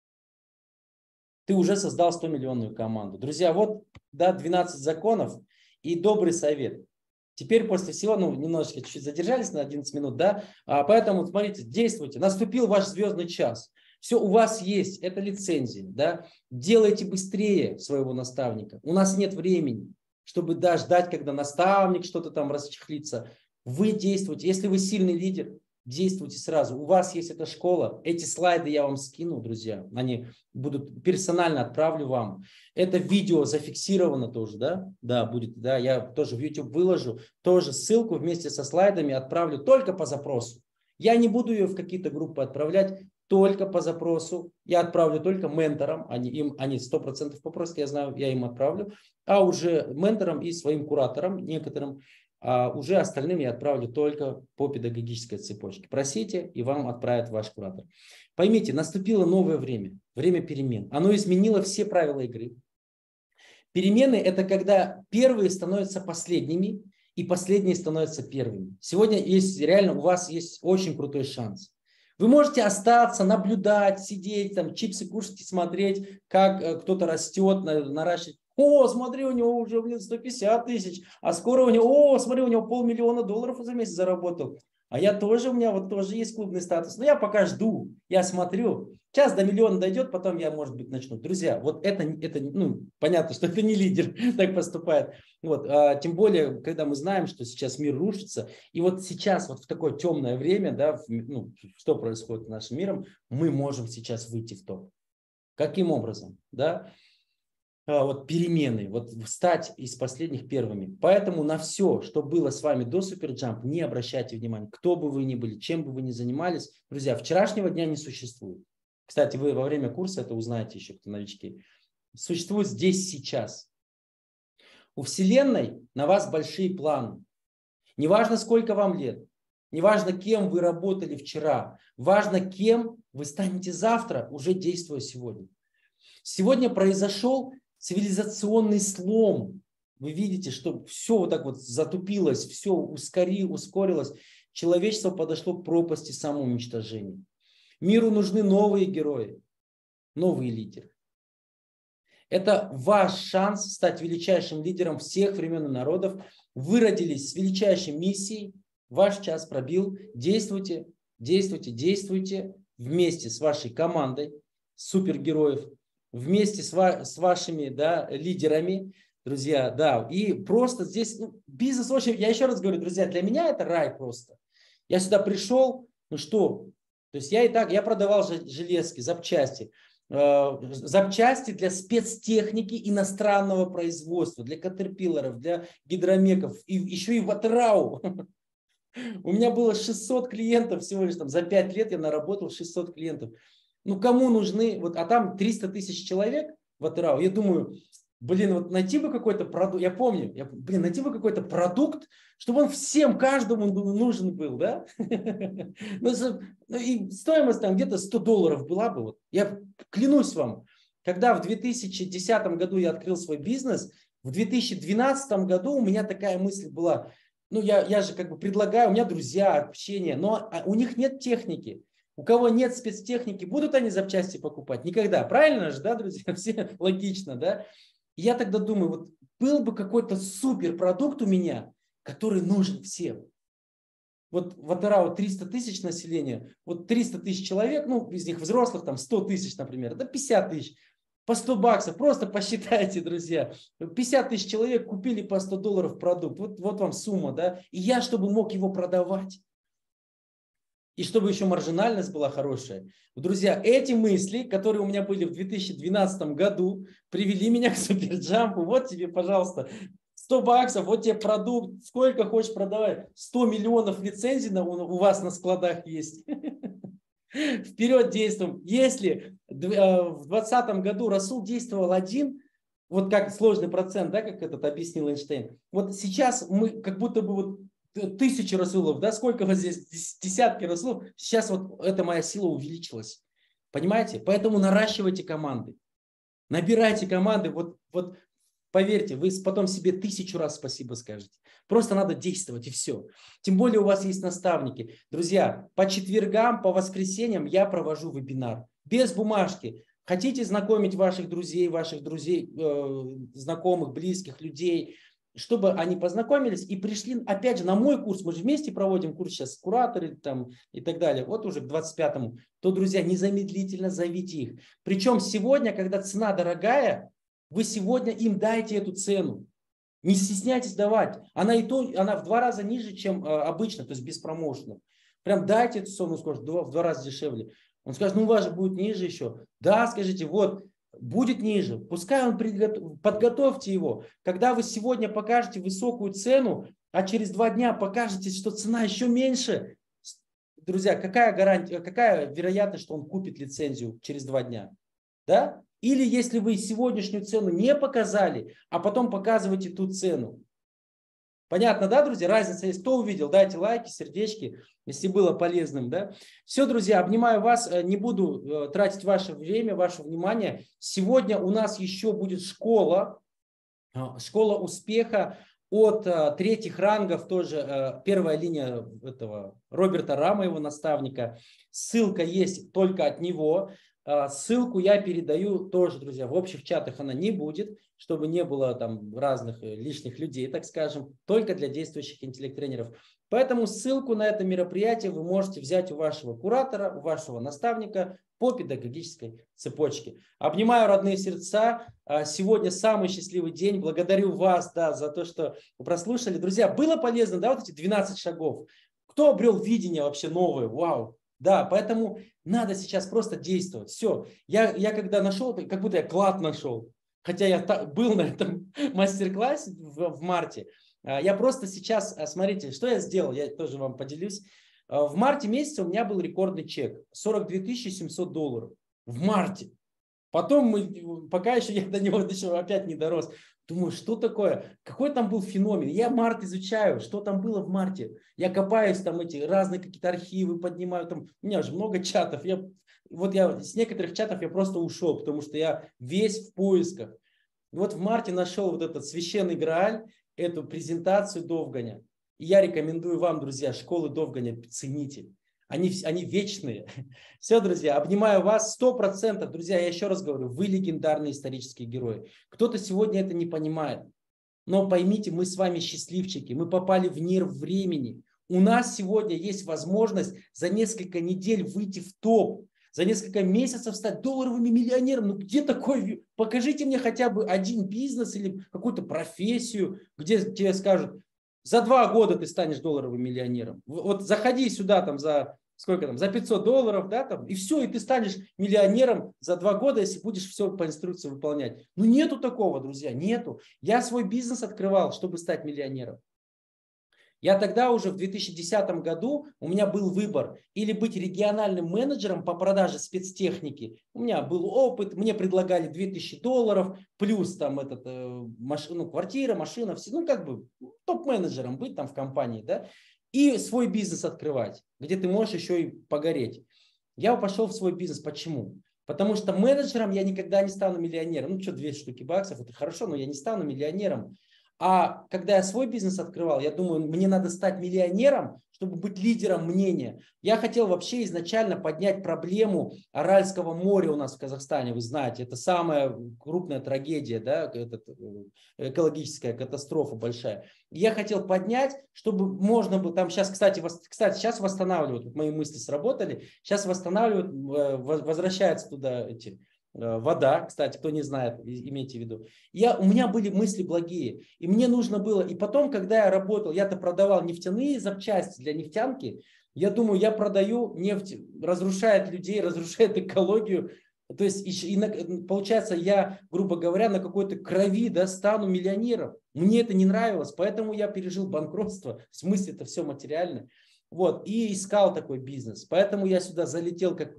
Ты уже создал 100-миллионную команду. Друзья, 12 законов и добрый совет. Теперь после всего, немножечко чуть-чуть задержались на 11 минут, да, поэтому смотрите, действуйте. Наступил ваш звездный час. Все у вас есть, это лицензия, да. Делайте быстрее своего наставника. У нас нет времени, чтобы ждать, когда наставник что-то там расчехлится. Вы действуйте. Если вы сильный лидер, действуйте сразу. У вас есть эта школа. Эти слайды я вам скину, друзья. Они будут персонально, отправлю вам. Это видео зафиксировано тоже, да? Да, будет, да. Я тоже в YouTube выложу. Тоже ссылку вместе со слайдами отправлю только по запросу. Я не буду ее в какие-то группы отправлять, только по запросу. Я отправлю только менторам. Они 100% попросят, я знаю, я им отправлю. А уже менторам и своим кураторам некоторым. А уже остальным я отправлю только по педагогической цепочке. Просите, и вам отправят ваш куратор. Поймите, наступило новое время, время перемен. Оно изменило все правила игры. Перемены – это когда первые становятся последними, и последние становятся первыми. Сегодня есть реально, у вас есть очень крутой шанс. Вы можете остаться, наблюдать, сидеть, там, чипсы кушать и смотреть, как кто-то растет, наращивает. О, смотри, у него уже, блин, 150 тысяч, а скоро у него, о, смотри, у него $500 000 за месяц заработал. А я тоже, у меня вот тоже есть клубный статус. Но я пока жду, я смотрю. Сейчас до миллиона дойдет, потом я, может быть, начну. Друзья, вот это ну, понятно, что это не лидер так поступает. Вот, тем более, когда мы знаем, что сейчас мир рушится. И вот сейчас, вот в такое темное время, да, ну, что происходит с нашим миром, мы можем сейчас выйти в топ. Каким образом? Да? Вот перемены, вот стать из последних первыми. Поэтому на все, что было с вами до Суперджамп, не обращайте внимания. Кто бы вы ни были, чем бы вы ни занимались. Друзья, вчерашнего дня не существует. Кстати, вы во время курса это узнаете еще, кто новички. Существует здесь, сейчас. У Вселенной на вас большие планы. Неважно, сколько вам лет. Неважно, кем вы работали вчера. Важно, кем вы станете завтра, уже действуя сегодня. Сегодня произошел цивилизационный слом. Вы видите, что все вот так вот затупилось, все ускорилось. Человечество подошло к пропасти самоуничтожения. Миру нужны новые герои, новые лидеры. Это ваш шанс стать величайшим лидером всех времен и народов. Вы родились с величайшей миссией. Ваш час пробил. Действуйте, действуйте, действуйте вместе с вашей командой супергероев. Вместе с вашими, да, лидерами, друзья, да, и просто здесь бизнес очень, я еще раз говорю, друзья, для меня это рай просто. Я сюда пришел, ну что, то есть я продавал железки, запчасти для спецтехники иностранного производства, для катерпиллеров, для гидромеков, и еще и Ватерау. У меня было 600 клиентов всего лишь, там, за 5 лет я наработал 600 клиентов. Ну, кому нужны, вот, а там 300 тысяч человек в Атерау. Я думаю, блин, вот найти бы какой-то продукт, я помню, найти бы какой-то продукт, чтобы он всем, каждому нужен был, да? Ну, и стоимость там где-то $100 была бы. Вот. Я клянусь вам, когда в 2010 году я открыл свой бизнес, в 2012 году у меня такая мысль была, ну, я же как бы предлагаю, у меня друзья, общение, но у них нет техники. У кого нет спецтехники, будут они запчасти покупать? Никогда. Правильно же, да, друзья? Все логично, да? И я тогда думаю, вот был бы какой-то суперпродукт у меня, который нужен всем. Вот в Атерау 300 тысяч населения, вот 300 тысяч человек, ну, из них взрослых, там 100 тысяч, например, да 50 тысяч, по $100, просто посчитайте, друзья. 50 тысяч человек купили по $100 продукт, вот вам сумма, да? И я, чтобы мог его продавать. И чтобы еще маржинальность была хорошая. Друзья, эти мысли, которые у меня были в 2012 году, привели меня к Суперджампу. Вот тебе, пожалуйста, $100, вот тебе продукт, сколько хочешь продавай. 100 миллионов лицензий у вас на складах есть. Вперед действуем. Если в 2020 году Расул действовал один, вот как сложный процент, да, как этот объяснил Эйнштейн, вот сейчас мы как будто бы вот 1000 расулов, да, сколько вот здесь, десятки расулов, сейчас вот эта моя сила увеличилась. Понимаете? Поэтому наращивайте команды, набирайте команды, вот поверьте, вы потом себе 1000 раз спасибо скажете. Просто надо действовать и все. Тем более у вас есть наставники. Друзья, по четвергам, по воскресеньям я провожу вебинар без бумажки. Хотите знакомить ваших друзей, знакомых, близких людей, чтобы они познакомились и пришли, опять же, на мой курс. Мы же вместе проводим курс сейчас, кураторы там и так далее. Вот уже к 25-му. То, друзья, незамедлительно зовите их. Причем сегодня, когда цена дорогая, вы сегодня им дайте эту цену. Не стесняйтесь давать. Она в 2 раза ниже, чем обычно, то есть без промоушенов. Прям дайте эту цену, скажет, в 2 раза дешевле. Он скажет, ну у вас же будет ниже еще. Да, скажите, вот, будет ниже. Пускай он подготовьте его. Когда вы сегодня покажете высокую цену, а через 2 дня покажете, что цена еще меньше, друзья, какая гарантия, какая вероятность, что он купит лицензию через 2 дня? Да? Или если вы сегодняшнюю цену не показали, а потом показываете ту цену. Понятно, да, друзья? Разница есть. Кто увидел? Дайте лайки, сердечки, если было полезным. Да? Все, друзья, обнимаю вас. Не буду тратить ваше время, ваше внимание. Сегодня у нас еще будет школа успеха от третьих рангов, тоже первая линия этого Роберта Рама, его наставника. Ссылка есть только от него. Ссылку я передаю тоже, друзья, в общих чатах она не будет, чтобы не было там разных лишних людей, так скажем, только для действующих интеллект-тренеров. Поэтому ссылку на это мероприятие вы можете взять у вашего куратора, у вашего наставника по педагогической цепочке. Обнимаю, родные сердца. Сегодня самый счастливый день. Благодарю вас, да, за то, что вы прослушали. Друзья, было полезно, да, вот эти 12 шагов. Кто обрел видение вообще новое? Вау! Да, поэтому надо сейчас просто действовать. Все. Я когда нашел, как будто я клад нашел. Хотя я был на этом мастер-классе в марте. Я просто сейчас, смотрите, что я сделал, я тоже вам поделюсь. В марте месяце у меня был рекордный чек. 42 700 долларов. В марте. Потом пока еще я до него еще опять не дорос. Думаю, что такое? Какой там был феномен? Я март изучаю, что там было в марте. Я копаюсь там эти разные какие-то архивы, поднимаю. Там, у меня же много чатов. Я с некоторых чатов я просто ушел, потому что я весь в поисках. И вот в марте нашел вот этот священный Грааль, эту презентацию Довганя. И я рекомендую вам, друзья, школы Довганя цените. Они вечные. Все, друзья, обнимаю вас 100%. Друзья, я еще раз говорю, вы легендарные исторические герои. Кто-то сегодня это не понимает. Но поймите, мы с вами счастливчики. Мы попали в мир времени. У нас сегодня есть возможность за несколько недель выйти в топ. За несколько месяцев стать долларовым миллионером. Ну где такой? Покажите мне хотя бы один бизнес или какую-то профессию, где тебе скажут, за 2 года ты станешь долларовым миллионером. Вот заходи сюда там за сколько там, за 500 долларов, да, там, и все, и ты станешь миллионером за 2 года, если будешь все по инструкции выполнять. Ну нету такого, друзья, нету. Я свой бизнес открывал, чтобы стать миллионером. Я тогда уже в 2010 году, у меня был выбор, или быть региональным менеджером по продаже спецтехники. У меня был опыт, мне предлагали 2000 долларов, плюс там квартира, машина, все, ну как бы топ-менеджером быть там в компании, да, и свой бизнес открывать, где ты можешь еще и погореть. Я пошел в свой бизнес. Почему? Потому что менеджером я никогда не стану миллионером. Ну что, 2 штуки баксов, это хорошо, но я не стану миллионером. А когда я свой бизнес открывал, я думаю, мне надо стать миллионером, чтобы быть лидером мнения. Я хотел вообще изначально поднять проблему Аральского моря у нас в Казахстане. Вы знаете, это самая крупная трагедия, да, экологическая катастрофа большая. Я хотел поднять, чтобы можно было, там сейчас, кстати, сейчас восстанавливают, мои мысли сработали, сейчас восстанавливают, возвращаются туда вода, кстати, кто не знает, имейте в виду. У меня были мысли благие, и мне нужно было, и потом, когда я работал, я-то продавал нефтяные запчасти для нефтянки, я думаю, я продаю нефть, разрушает людей, разрушает экологию, то есть получается, я, грубо говоря, на какой-то крови, да, стану миллионером. Мне это не нравилось, поэтому я пережил банкротство, в смысле это все материально, вот, и искал такой бизнес, поэтому я сюда залетел, как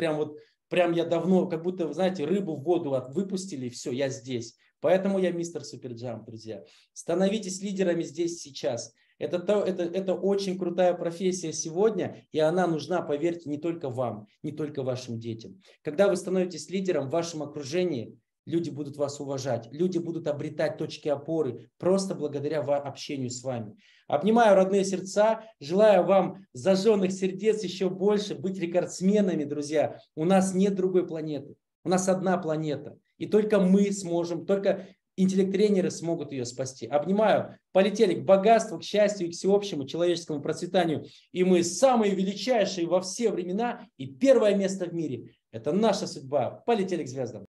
прям я давно, как будто, знаете, рыбу в воду выпустили, и все, я здесь. Поэтому я мистер Суперджамп, друзья. Становитесь лидерами здесь сейчас. Это очень крутая профессия сегодня, и она нужна, поверьте, не только вам, не только вашим детям. Когда вы становитесь лидером в вашем окружении, люди будут вас уважать, люди будут обретать точки опоры просто благодаря общению с вами. Обнимаю, родные сердца, желаю вам зажженных сердец еще больше, быть рекордсменами, друзья. У нас нет другой планеты, у нас одна планета. И только мы сможем, только интеллект-тренеры смогут ее спасти. Обнимаю, полетели к богатству, к счастью и к всеобщему человеческому процветанию. И мы самые величайшие во все времена и первое место в мире. Это наша судьба. Полетели к звездам.